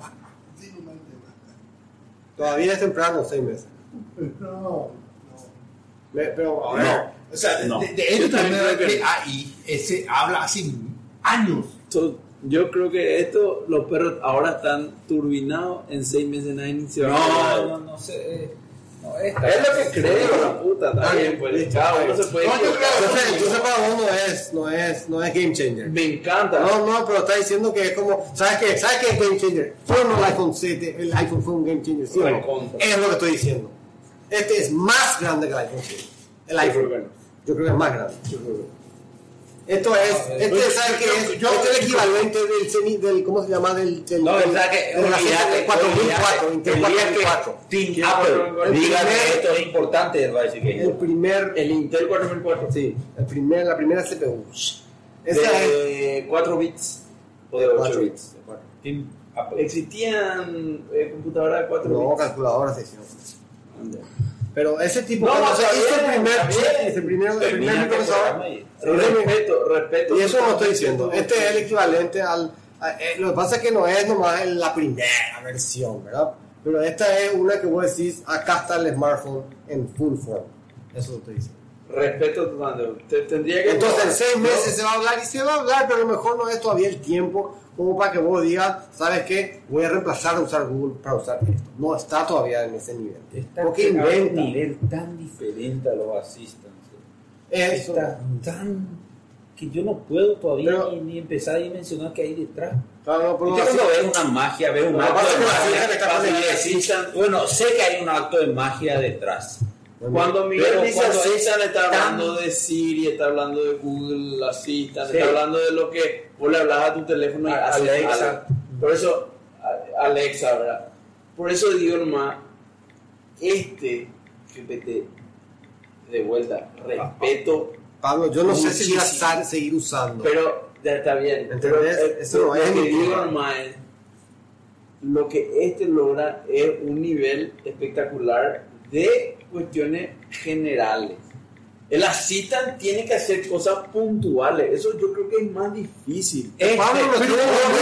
Todavía es temprano, 6 meses. No. Pero, A ver, o sea, No. de esto también de AI, ese habla hace años. Yo creo que los perros ahora están turbinados en 6 meses nadie se va a No sé. es lo que creo, la puta. Está bien, pues cada uno se puede. yo sé para vos no es game changer. Me encanta. No, pero está diciendo que es como, ¿sabes qué es game changer? Fue el iPhone 7, el iPhone fue un game changer, ¿sí o no? Es lo que estoy diciendo. Este es más grande que el iPhone 7. El iPhone. Yo creo que es más grande. Esto es, ¿sabes qué es? Esto es el equivalente del ¿cómo se llama? No, verdad que de la 4004, Intel 4004. Apple diga que esto es importante, va a decir que El Intel 4004. Sí, la primera CPU. De 4 bits o de 8 bits. Team Apple. ¿Existían computadoras de 4 No, bits? calculadoras sí. Pero ese tipo, No, es el primer microprocesador. Respeto. Y eso no estoy diciendo. Este es el equivalente al. Lo que pasa es que no es nomás la primera versión, ¿verdad? Pero esta es una que vos decís, acá está el smartphone en full form. Eso lo estoy diciendo. Respeto, tendría que. Entonces en 6 meses se va a hablar y se va a hablar, pero a lo mejor no es todavía el tiempo como para que vos digas, ¿sabes qué? Voy a reemplazar a usar Google para usar esto. No está todavía en ese nivel. Porque inventa. Un nivel tan diferente a los assistants. Eso. Está tan que yo no puedo todavía Pero, ni empezar a dimensionar qué hay detrás. Claro, no, pero Usted cuando ve una magia, ve un acto de magia, que está con el bueno, sé que hay un acto de magia detrás, Cuando Miguel Pero dice cuando Assistant, está tan- hablando de Siri, está hablando de Google Assistant, Sí. está hablando de lo que vos le hablabas a tu teléfono y hace Alexa. algo. Por eso, Alexa, ¿verdad? Por eso digo nomás, GPT, de vuelta, respeto, Pablo, yo no sé si voy a Muchísimo. seguir usando. pero ya está bien. ¿Entendés? Pero, Eso no es lo que mi digo tema. nomás es, lo que logra es un nivel espectacular de cuestiones generales. El Assistant tiene que hacer cosas puntuales. Eso yo creo que es más difícil. Pablo, lo pero tiene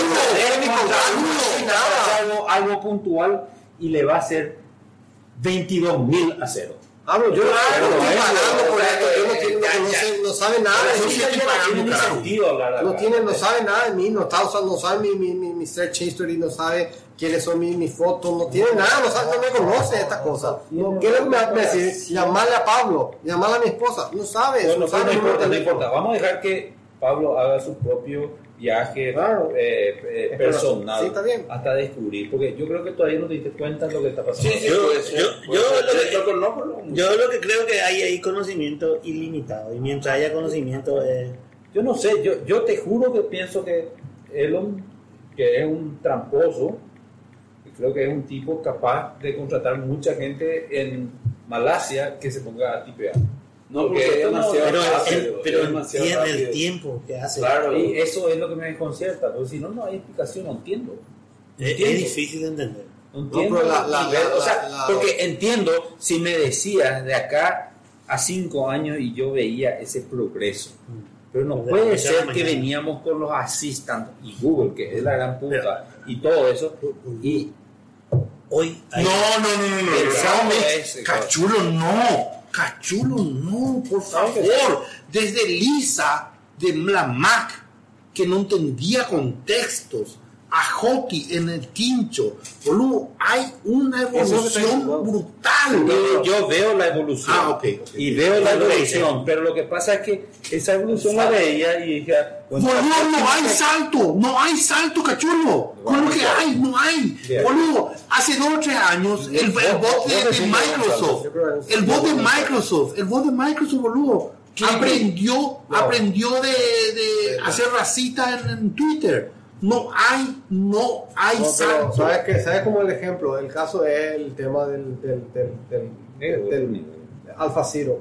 algo puntual y le va a hacer 22.000 a 0. Pablo, yo no Claro, estoy eso, pagando por o sea, esto. Yo no, tiene- ya, no ya. sé- no sabe nada de Eso mí. sí ya no tiene ni sentido hablar No, acá. no sabe nada de mí, no está usando, no sabe mi search history, no sabe quiénes son mis fotos, no tiene nada, no sabe, no me conoce estas cosas. No, ¿qué es lo que me va a decir? Llamarle a Pablo, llamarle a mi esposa, no sabe eso. Bueno, sabe no importa, mi no teléfono. importa. Vamos a dejar que Pablo haga su propio viaje Claro. personal Sí, está bien. hasta descubrir, porque yo creo que todavía no te diste cuenta de lo que está pasando. Sí, sí, Yo- puede ser, yo- puede yo ser. lo que- Yo conozco lo- Yo lo que creo que hay ahí conocimiento ilimitado. Y mientras haya conocimiento, Yo no sé, yo te juro que pienso que Elon, que es un tramposo, y creo que es un tipo capaz de contratar mucha gente en Malasia que se ponga a tipear. No, porque Porque es demasiado pero, rápido. pero es demasiado entiende el rápido. tiempo que hace. Claro. Y eso es lo que me desconcierta, porque si no, no hay explicación, no entiendo. Es difícil de entender. No entiendo. pero O sea, porque entiendo si me decías de acá a 5 años y yo veía ese progreso. Pero no De puede la noche a la ser que mañana. veníamos con los assistants y Google, que es la gran puta, y todo eso. Y Hoy hay No. Pensamos Realmente, ese, Cachulo, no, por favor. Desde Lisa de la Mac, que no entendía contextos, a Hoti en el quincho, boludo, hay una evolución brutal. yo veo la evolución. Ah, ok. Y veo la Es lo que evolución, pero lo que pasa es que esa evolución la veía y dije, bueno, Boludo, no hay salto, cachulo. Con lo que hay, no hay. Bien. Boludo, hace 2 o 3 años, el bot de Microsoft, el bot de Microsoft, boludo, aprendió de hacer racista en Twitter. No hay No, pero, salto. ¿sabes como el ejemplo? El caso es el tema del Alpha Zero,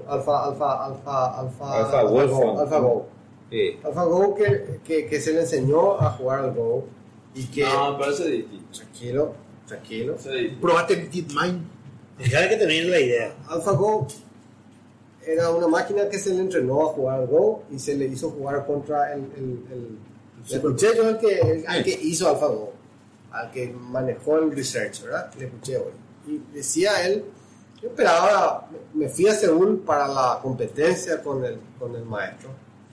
AlphaGo. sí. AlphaGo que se le enseñó a jugar al Go y que... No, pero eso es distinto. Tranquilo. Eso es distinto. Probate DeepMind. hay que tener la idea. AlphaGo era una máquina que se le entrenó a jugar al Go y se le hizo jugar contra le escuché yo al que hizo AlphaGo, al que manejó el research, ¿verdad? Le escuché hoy. Y decía él, yo esperaba, me fui a Seúl para la competencia con el maestro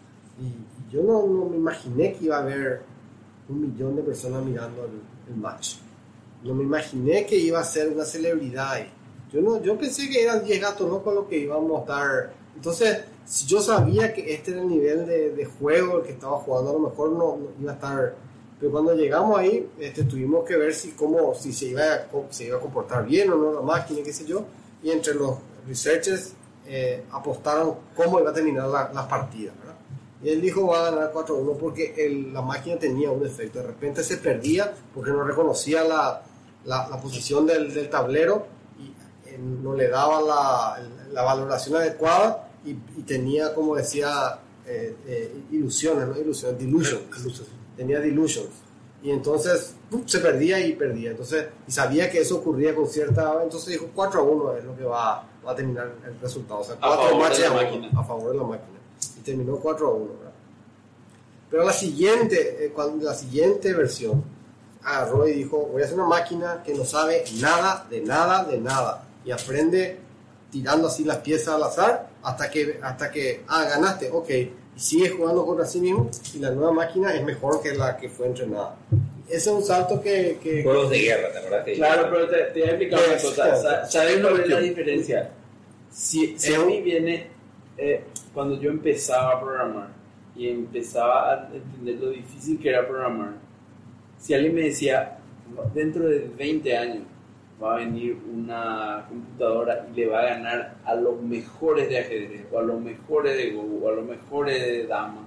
y yo no me imaginé que iba a haber 1 millón de personas mirando el match. No me imaginé que iba a ser una celebridad ahí. Yo pensé que eran 10 gatos, no con lo que íbamos a estar. Entonces, si yo sabía que este era el nivel de juego el que estaba jugando, a lo mejor no iba a estar. Pero cuando llegamos ahí, tuvimos que ver si se iba a comportar bien o no la máquina, qué sé yo. Y entre los researchers apostaron cómo iba a terminar las partidas, ¿verdad? Y él dijo va a ganar 4-1 porque la máquina tenía un defecto. De repente se perdía porque no reconocía la posición del tablero y no le daba la valoración adecuada y tenía, como decía, ilusiones, ¿no? Delusions. Tenía delusions. Y entonces se perdía y perdía. Entonces, y sabía que eso ocurría con cierta... Entonces dijo 4-1 es lo que va a terminar el resultado. O sea, 4 matches a favor de la máquina. Y terminó 4-1, ¿verdad? Pero la siguiente versión agarró y dijo, voy a hacer una máquina que no sabe nada de nada. Y aprende tirando así las piezas al azar hasta que ganaste, ok. Y sigue jugando contra sí mismo y la nueva máquina es mejor que la que fue entrenada. Ese es un salto que Juegos de guerra, ¿te acuerdas? Claro, pero te voy a explicar una cosa. ¿Sabes cuál es la diferencia? Si a mí viene, cuando yo empezaba a programar y empezaba a entender lo difícil que era programar, si alguien me decía, dentro de 20 años va a venir una computadora y le va a ganar a los mejores de ajedrez, o a los mejores de Go, o a los mejores de dama.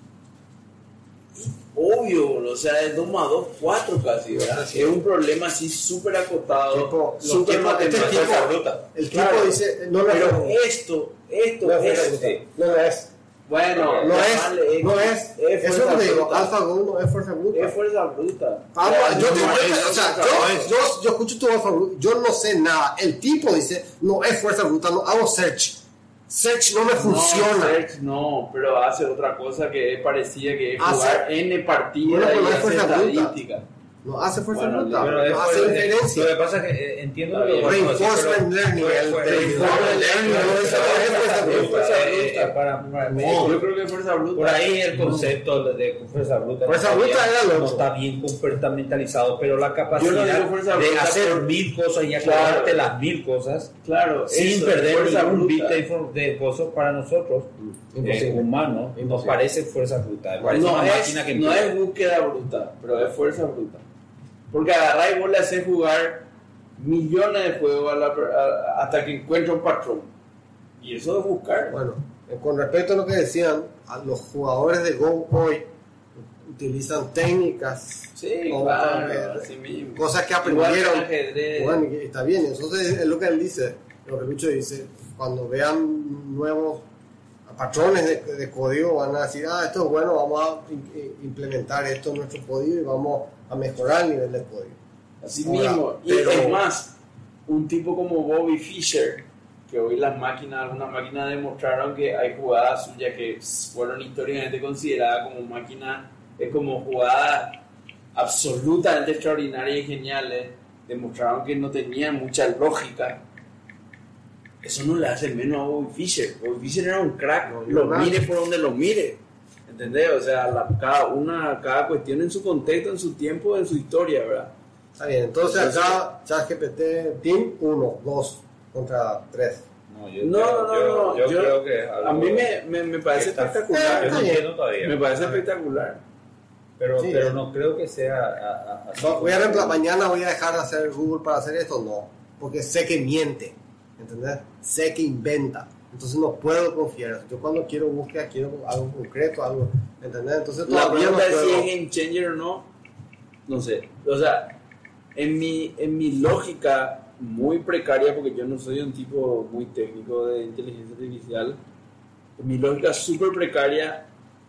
Obvio, o sea, es 2 más 2, 4 casi, ¿verdad? Es un problema así súper acotado, súper matemático. El tipo Claro, dice, pero esto no es. bueno, No es. Eso es lo que digo, bruta. AlphaGo no es fuerza bruta. Es fuerza bruta. Yo escucho tu AlphaGo, yo no sé nada. El tipo dice, no es fuerza bruta, no hago search. Search no me funciona. No, Search no, pero hace otra cosa que es parecida, que es Hace- jugar N partidas Bueno, pero y no es hace fuerza bruta. estadística. No hace fuerza Bueno, bruta, Pero no hace diferencia. Lo que pasa es que entiendo Está lo que bien. vos decís, Reinforcement pero- learning, Reinforcement learning, no es fuerza bruta. Para- Yo creo que es fuerza bruta. Por ahí el concepto de fuerza bruta, Fuerza no bruta está era lo bien- no otro. está bien comportamentalizado, pero la Yo capacidad no digo fuerza de bruta, hacer pero- 1000 cosas y Claro. acordarte las 1000 cosas Claro, sin eso, perder fuerza ningún bit bruta. de cosas para nosotros Imposible. humanos, nos Imposible. parece fuerza bruta, parece No una es, máquina que no es búsqueda bruta, pero es fuerza bruta. Porque agarrás y vos le haces jugar millones de juegos hasta que encuentre un patrón. Y eso es buscar. Bueno, con respecto a lo que decían, a los jugadores de Go hoy utilizan técnicas, Sí, o- claro, o- así mismo. cosas que Igual aprendieron. que el ajedrez. Bueno, y está bien, entonces es lo que él dice, lo que Lucho dice, cuando vean nuevos patrones de código van a decir, esto es bueno, vamos a implementar esto en nuestro código y vamos a mejorar el nivel de código. Así Ahora, mismo. Y pero- es más, un tipo como Bobby Fischer, que hoy algunas máquinas demostraron que hay jugadas suyas que fueron históricamente consideradas como máquinas, como jugadas absolutamente extraordinarias y geniales, demostraron que no tenían mucha lógica. Eso no le hace menos a Bobby Fischer. Bobby Fischer era un crack, lo mire por donde lo mire. ¿Entendés? O sea, cada cuestión en su contexto, en su tiempo, en su historia, ¿verdad? Está bien, entonces acá ChatGPT Team 1, 2 contra 3. No. Yo creo que es algo A mí me parece que está- espectacular. Yo no entiendo todavía. Me parece espectacular. Pero, Sí. pero no creo que sea así. Mañana voy a dejar de hacer Google para hacer esto, no, porque sé que miente, ¿entendés? Sé que inventa, entonces no puedo confiar. Yo cuando quiero búsqueda quiero algo concreto, algo, ¿entendés? Entonces La todavía no pregunta es si puedo. es game changer o no. No sé. O sea, en mi lógica muy precaria, porque yo no soy un tipo muy técnico de inteligencia artificial, en mi lógica súper precaria,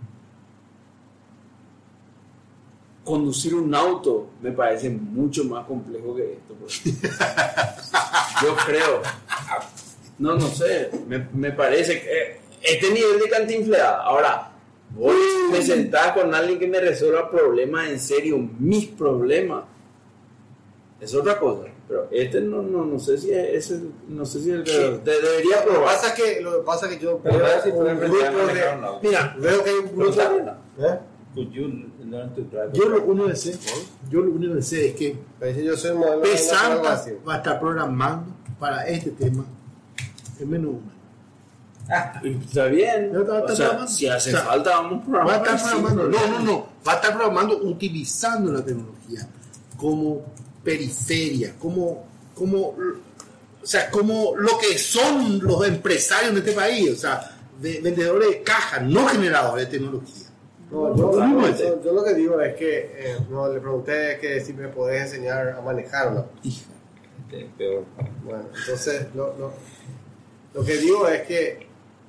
conducir un auto me parece mucho más complejo que esto. Yo creo. No sé. Me parece que este nivel de cantinfleada. Ahora, vos me sentás con alguien que me resuelva problemas en serio, mis problemas. Es otra cosa. Pero este no sé si es ese, no sé si es el que debería Lo que probar. pasa es que yo Pero veo si un pueden grupo aprender a manejar un de... auto. Mira, Veo que hay un grupo... ¿Eh? Could you learn to drive? yo lo único que sé es que Me dice, yo soy un modelo de Pesanta navegación. va a estar programando para este tema en menos de un año. Está bien. Ya está O sea, programando. si hace O sea, falta, vamos a Va a programar. estar sin programando, problema. no, va a estar programando utilizando la tecnología como periferia, como lo que son los empresarios de este país, o sea, vendedores de caja, no generadores de tecnología. No, yo lo que digo es que no, le pregunté que si me podés enseñar a manejar o no. Hija. Peor. Bueno, entonces lo que digo es que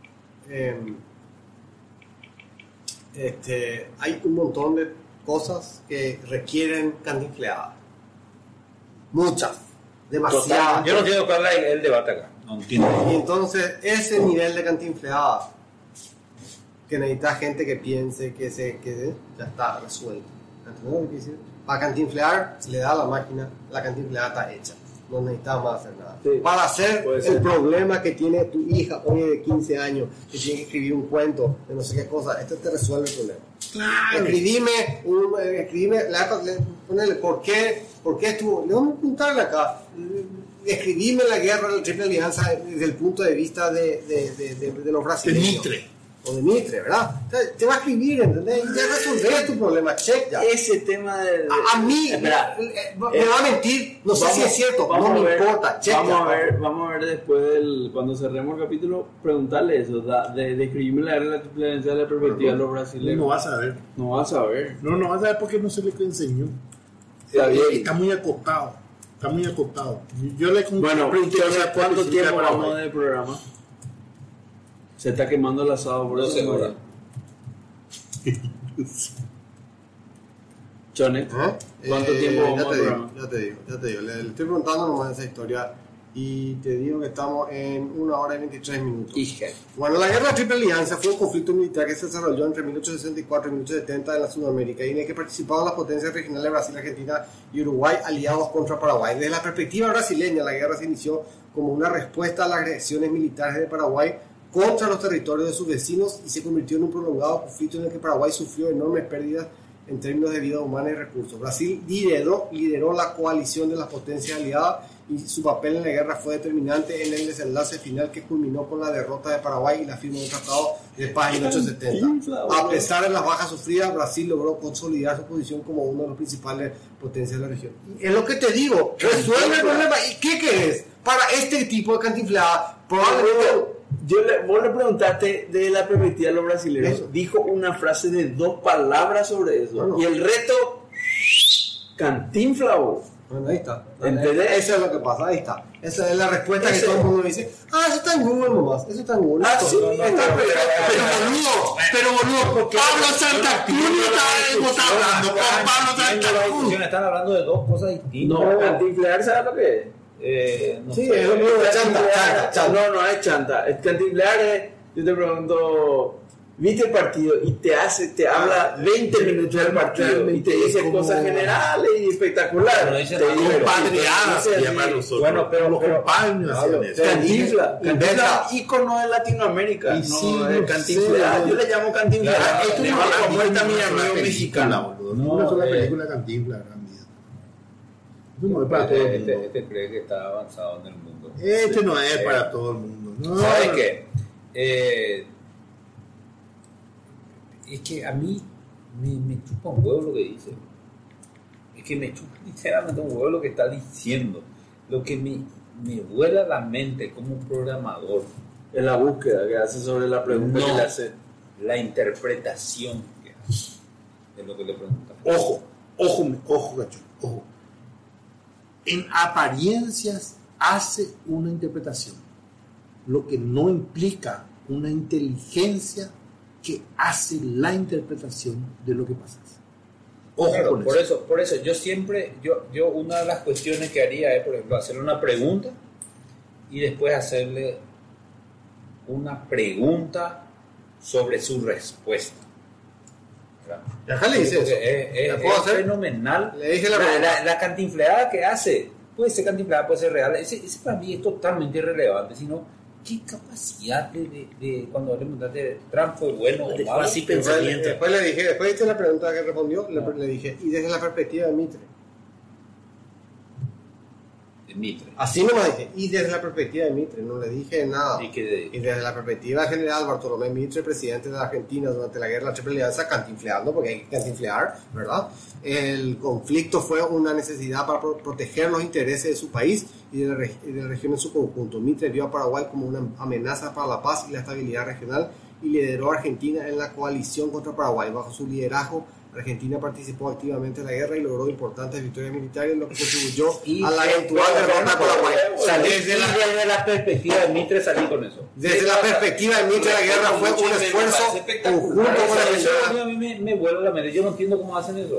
hay un montón de cosas que requieren cantinfleada. Muchas, demasiadas. Yo no entiendo cuál es el debate acá. No entiendo. Y entonces ese nivel de cantinfleada que necesita gente que piense, que ya está resuelto. ¿Entendés lo que quiero decir? Para cantinflear, se le da a la máquina, la cantinfleada está hecha. No necesitas más hacer nada. Sí, Para hacer puede el ser. problema que tiene tu hija hoy de 15 años, que tiene que escribir un cuento de no sé qué cosa, esto te resuelve el problema. Claro. Ponele, ¿por qué estuvo? Le vamos a preguntarle acá. Escribime la guerra de la Triple Alianza desde el punto de vista de los De brasileños. Mitre. o de Mitre, ¿verdad? Entonces, te va a escribir, ¿entendés? Y ya resolver tu problema, check ya. Ese tema de... A mí, Espera, me va a mentir, no sé si es cierto, no me importa, check ya. Vamos a ver después, cuando cerremos el capítulo, preguntarle eso, de escribirme la guerra de la triple alianza de la perspectiva de los brasileños. No vas a ver. No vas a ver. No vas a ver porque no se le enseñó. Está bien. Está muy acotado. Está muy acotado. Yo le Bueno, pregunté ¿cuánto tiempo vamos del programa? Se está quemando el asado por 12 eso. horas. Chonet, ¿cuánto tiempo vamos del programa? Ya te digo. Le estoy preguntando nomás esa historia y te digo que estamos en 1 hora y 23 minutos. Hija. Bueno, la guerra de la Triple Alianza fue un conflicto militar que se desarrolló entre 1864 y 1870 en la Sudamérica y en el que participaban las potencias regionales de Brasil, Argentina y Uruguay aliados contra Paraguay. Desde la perspectiva brasileña, la guerra se inició como una respuesta a las agresiones militares de Paraguay contra los territorios de sus vecinos y se convirtió en un prolongado conflicto en el que Paraguay sufrió enormes pérdidas en términos de vida humana y recursos. Brasil lideró la coalición de las potencias aliadas y su papel en la guerra fue determinante en el desenlace final que culminó con la derrota de Paraguay y la firma de un tratado de paz en 1870. A pesar de las bajas sufridas, Brasil logró consolidar su posición como uno de los principales potencias de la región. Es lo que te digo, resuelve el problema. ¿Y qué querés? Para este tipo de cantinflada, probablemente... Vos le preguntaste de la perspectiva de los brasileños. Eso. Dijo una frase de 2 palabras sobre eso. Bueno. Y el reto, Cantinflas. Bueno, ahí está. ¿Entendés? Eso es lo que pasa, ahí está. Esa es la respuesta que todo el mundo dice. Eso está en Google nomás. Eso está en Google. Sí, pero boludo, Pablo Santa Cruz no está hablando. Con Pablo Santa Cruz. Están hablando de dos cosas distintas. No, Cantinflas, ¿sabes lo que es? No sí, sé. es lo mismo de chanta. No es chanta. Es Cantinflas, yo te pregunto, ¿viste el partido? Y te habla 20 minutos del partido y te dice como... cosas generales y espectaculares. Pero dice bueno, pero los compadres Cantinflas, ícono de Latinoamérica. Cantinflas, yo le llamo Cantinflas. Esto no es como esta mi amigo mexicano. No es una película de Cantinflas. Este cree que está avanzado en el mundo. Este no es para todo el mundo. No. ¿Sabes qué? Es que a mí me chupa un huevo lo que dice. Es que me chupa literalmente un huevo lo que está diciendo. Lo que me vuela la mente como programador es la búsqueda que hace sobre la pregunta que le hace. La interpretación que hace de lo que le pregunta. Ojo, gacho, ojo. En apariencias hace una interpretación, lo que no implica una inteligencia que hace la interpretación de lo que pasa. Ojo, claro, con por eso yo siempre, yo una de las cuestiones que haría es, por ejemplo, hacerle una pregunta y después hacerle una pregunta sobre su respuesta. Ya le dice es fenomenal. Le dije la cantinfleada que hace. Puede ser cantinfleada, puede ser real. Ese para mí es totalmente irrelevante. Sino, ¿qué capacidad de cuando le preguntaste Trump fue bueno o malo? Así pensamiento. Después le dije, después de la pregunta que respondió, le dije, y desde la perspectiva de Mitre. Mitre. Así nomás dije, y desde la perspectiva de Mitre, no le dije nada. Y desde la perspectiva general, Bartolomé Mitre, presidente de la Argentina durante la guerra de la Triple Alianza, cantinfleando, porque hay que cantinflear, ¿verdad? El conflicto fue una necesidad para proteger los intereses de su país y de la región en su conjunto. Mitre vio a Paraguay como una amenaza para la paz y la estabilidad regional y lideró a Argentina en la coalición contra Paraguay. Bajo su liderazgo, Argentina participó activamente en la guerra y logró importantes victorias militares, lo que contribuyó a la eventual derrota de Paraguay. Desde la perspectiva de Mitre salí con eso. Desde la perspectiva de Mitre, la guerra fue un esfuerzo conjunto con Argentina. A mí me vuelve la mente. Yo no entiendo cómo hacen eso.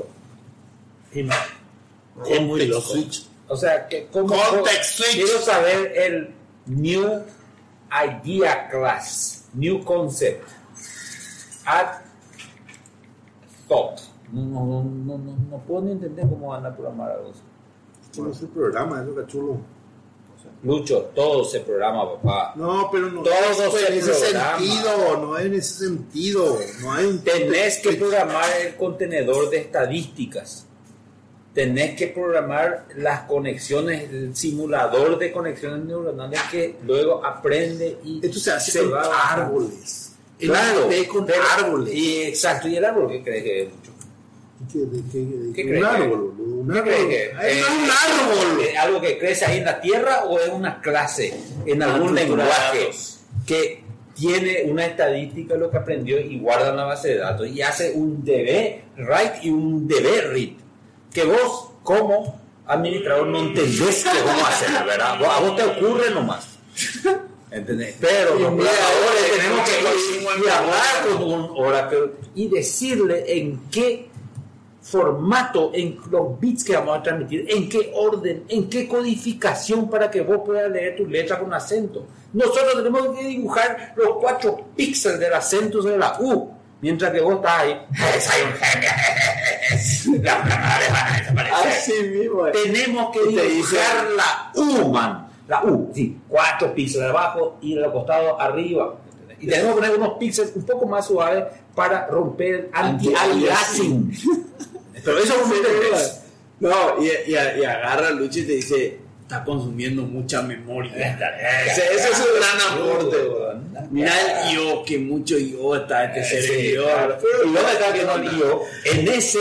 Es muy loco. O sea, quiero saber el New Idea Class, New Concept, Add Thought. No puedo ni entender cómo van a programar algo así. Esto no es el programa, eso cachulo. Lucho, todo se programa, papá. No, pero no todo en ese sentido, no en ese sentido. No hay un tenés que programar el contenedor de estadísticas. Tenés que programar las conexiones, el simulador de conexiones neuronales que luego aprende y esto se hace con árboles. el Claro, café con pero- árboles. Y exacto, ¿y el árbol qué crees que es, Lucho? ¿Qué Un crees árbol, boludo, un ¿Qué árbol. crees que Es un árbol. ¿Es algo que crece ahí en la tierra o es una clase en algún estructura de lenguaje datos. que tiene una estadística de lo que aprendió y guarda en la base de datos y hace un DB write y un DB read? Que vos, como administrador, no entendés que cómo hacerlo, ¿verdad? A vos te ocurre nomás. ¿Entendés? Pero los programadores tenemos que ir a hablar con un Oracle y decirle en qué formato, en los bits que vamos a transmitir, en qué orden, en qué codificación para que vos puedas leer tus letras con acento. Nosotros tenemos que dibujar los 4 píxeles del acento de la U, mientras que vos estás ahí. Soy un genio. Las palabras van a desaparecer. Así mismo. Tenemos que Y te dibujar dice- la U, man. La U, sí, 4 píxeles abajo y de los costados arriba. Y tenemos que poner unos píxeles un poco más suaves para romper anti-aliasing. Pero eso es un interés. No, y agarra a Lucho y te dice, está consumiendo mucha memoria. Ese es un gran aporte, weón. Mira el IO, que mucho IO está este servidor. ¿Y dónde está que no lío? En ese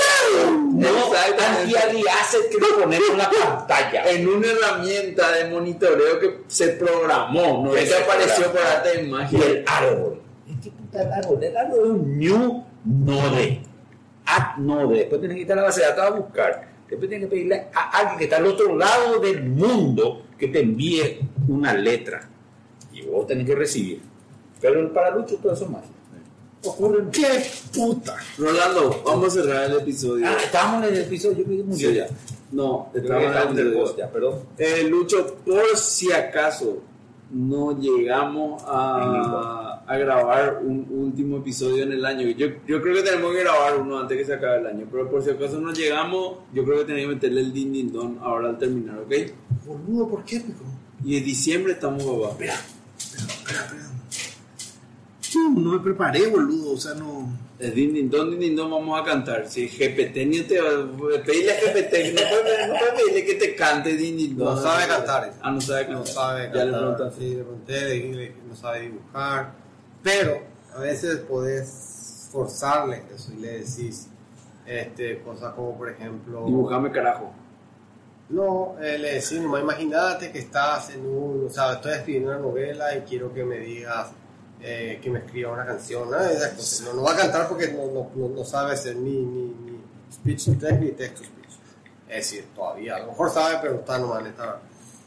anti-aliasing que le ponemos en la pantalla. En una herramienta de monitoreo que se programó, no Que es se que apareció por programó. arte de Y magia. el árbol. ¿Qué puta el árbol? El árbol es un new node. Add node. Después tienes que ir a la base de datos a buscar. Después tienes que pedirle a alguien que está al otro lado del mundo que te envíe una letra. Y vos tenés que recibir. Pero para Lucho todo eso es magia. Ocurren. ¡Qué puta! Rolando, vamos a cerrar el episodio. Estábamos en el episodio. Yo creo que murió Sí. ya. No, Creo que estamos estábamos en en el el post ya, perdón. Lucho, por si acaso no llegamos a grabar un último episodio en el año, yo creo que tenemos que grabar uno antes que se acabe el año, pero por si acaso no llegamos, yo creo que tenemos que meterle el din din don ahora al terminar, ¿ok? Boludo, ¿por qué, pico? Y en diciembre estamos babá. Espera. No me preparé, boludo, o sea, no... El din din don vamos a cantar. Si GPT ni te va a pedirle a GPT, no puedes pedirle que te cante din din don. No sabe cantar. Ah, no sabe cantar. No sabe Ya le cantar. preguntaste. Sí, le pregunté, no sabe dibujar. Pero a veces podés forzarle eso y le decís cosas como, por ejemplo... Dibujame carajo. No, le decís, no, imagínate que estás en o sea, estoy escribiendo una novela y quiero que me digas que me escriba una canción, ¿no? Esas cosas. No va a cantar porque no sabe hacer ni speech to text ni text to speech. Es decir, todavía, a lo mejor sabe, pero está nomás neta.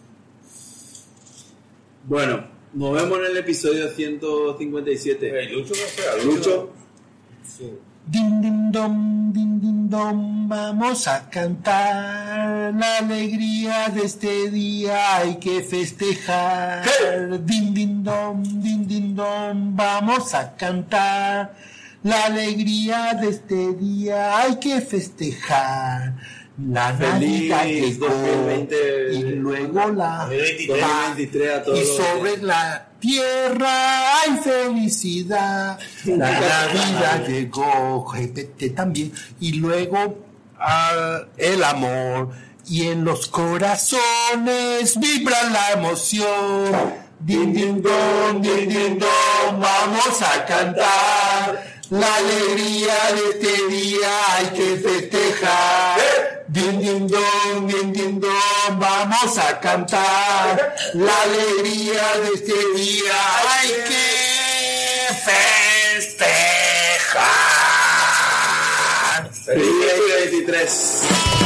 Bueno, nos vemos en el episodio 157. Lucho no sé, Lucho, Sí. Din din dom, vamos a cantar la alegría de este día, hay que festejar. Din din dom, vamos a cantar la alegría de este día, hay que festejar. La Feliz Navidad llegó 2020. y luego la 2023 a todos. y sobre la tierra hay felicidad. La Navidad llegó, GPT también, y luego el amor. Y en los corazones vibra la emoción. Din din don, vamos a cantar. La alegría de este día hay que festejar. Din din don, vamos a cantar. La alegría de este día hay que festejar. Feliz 2023.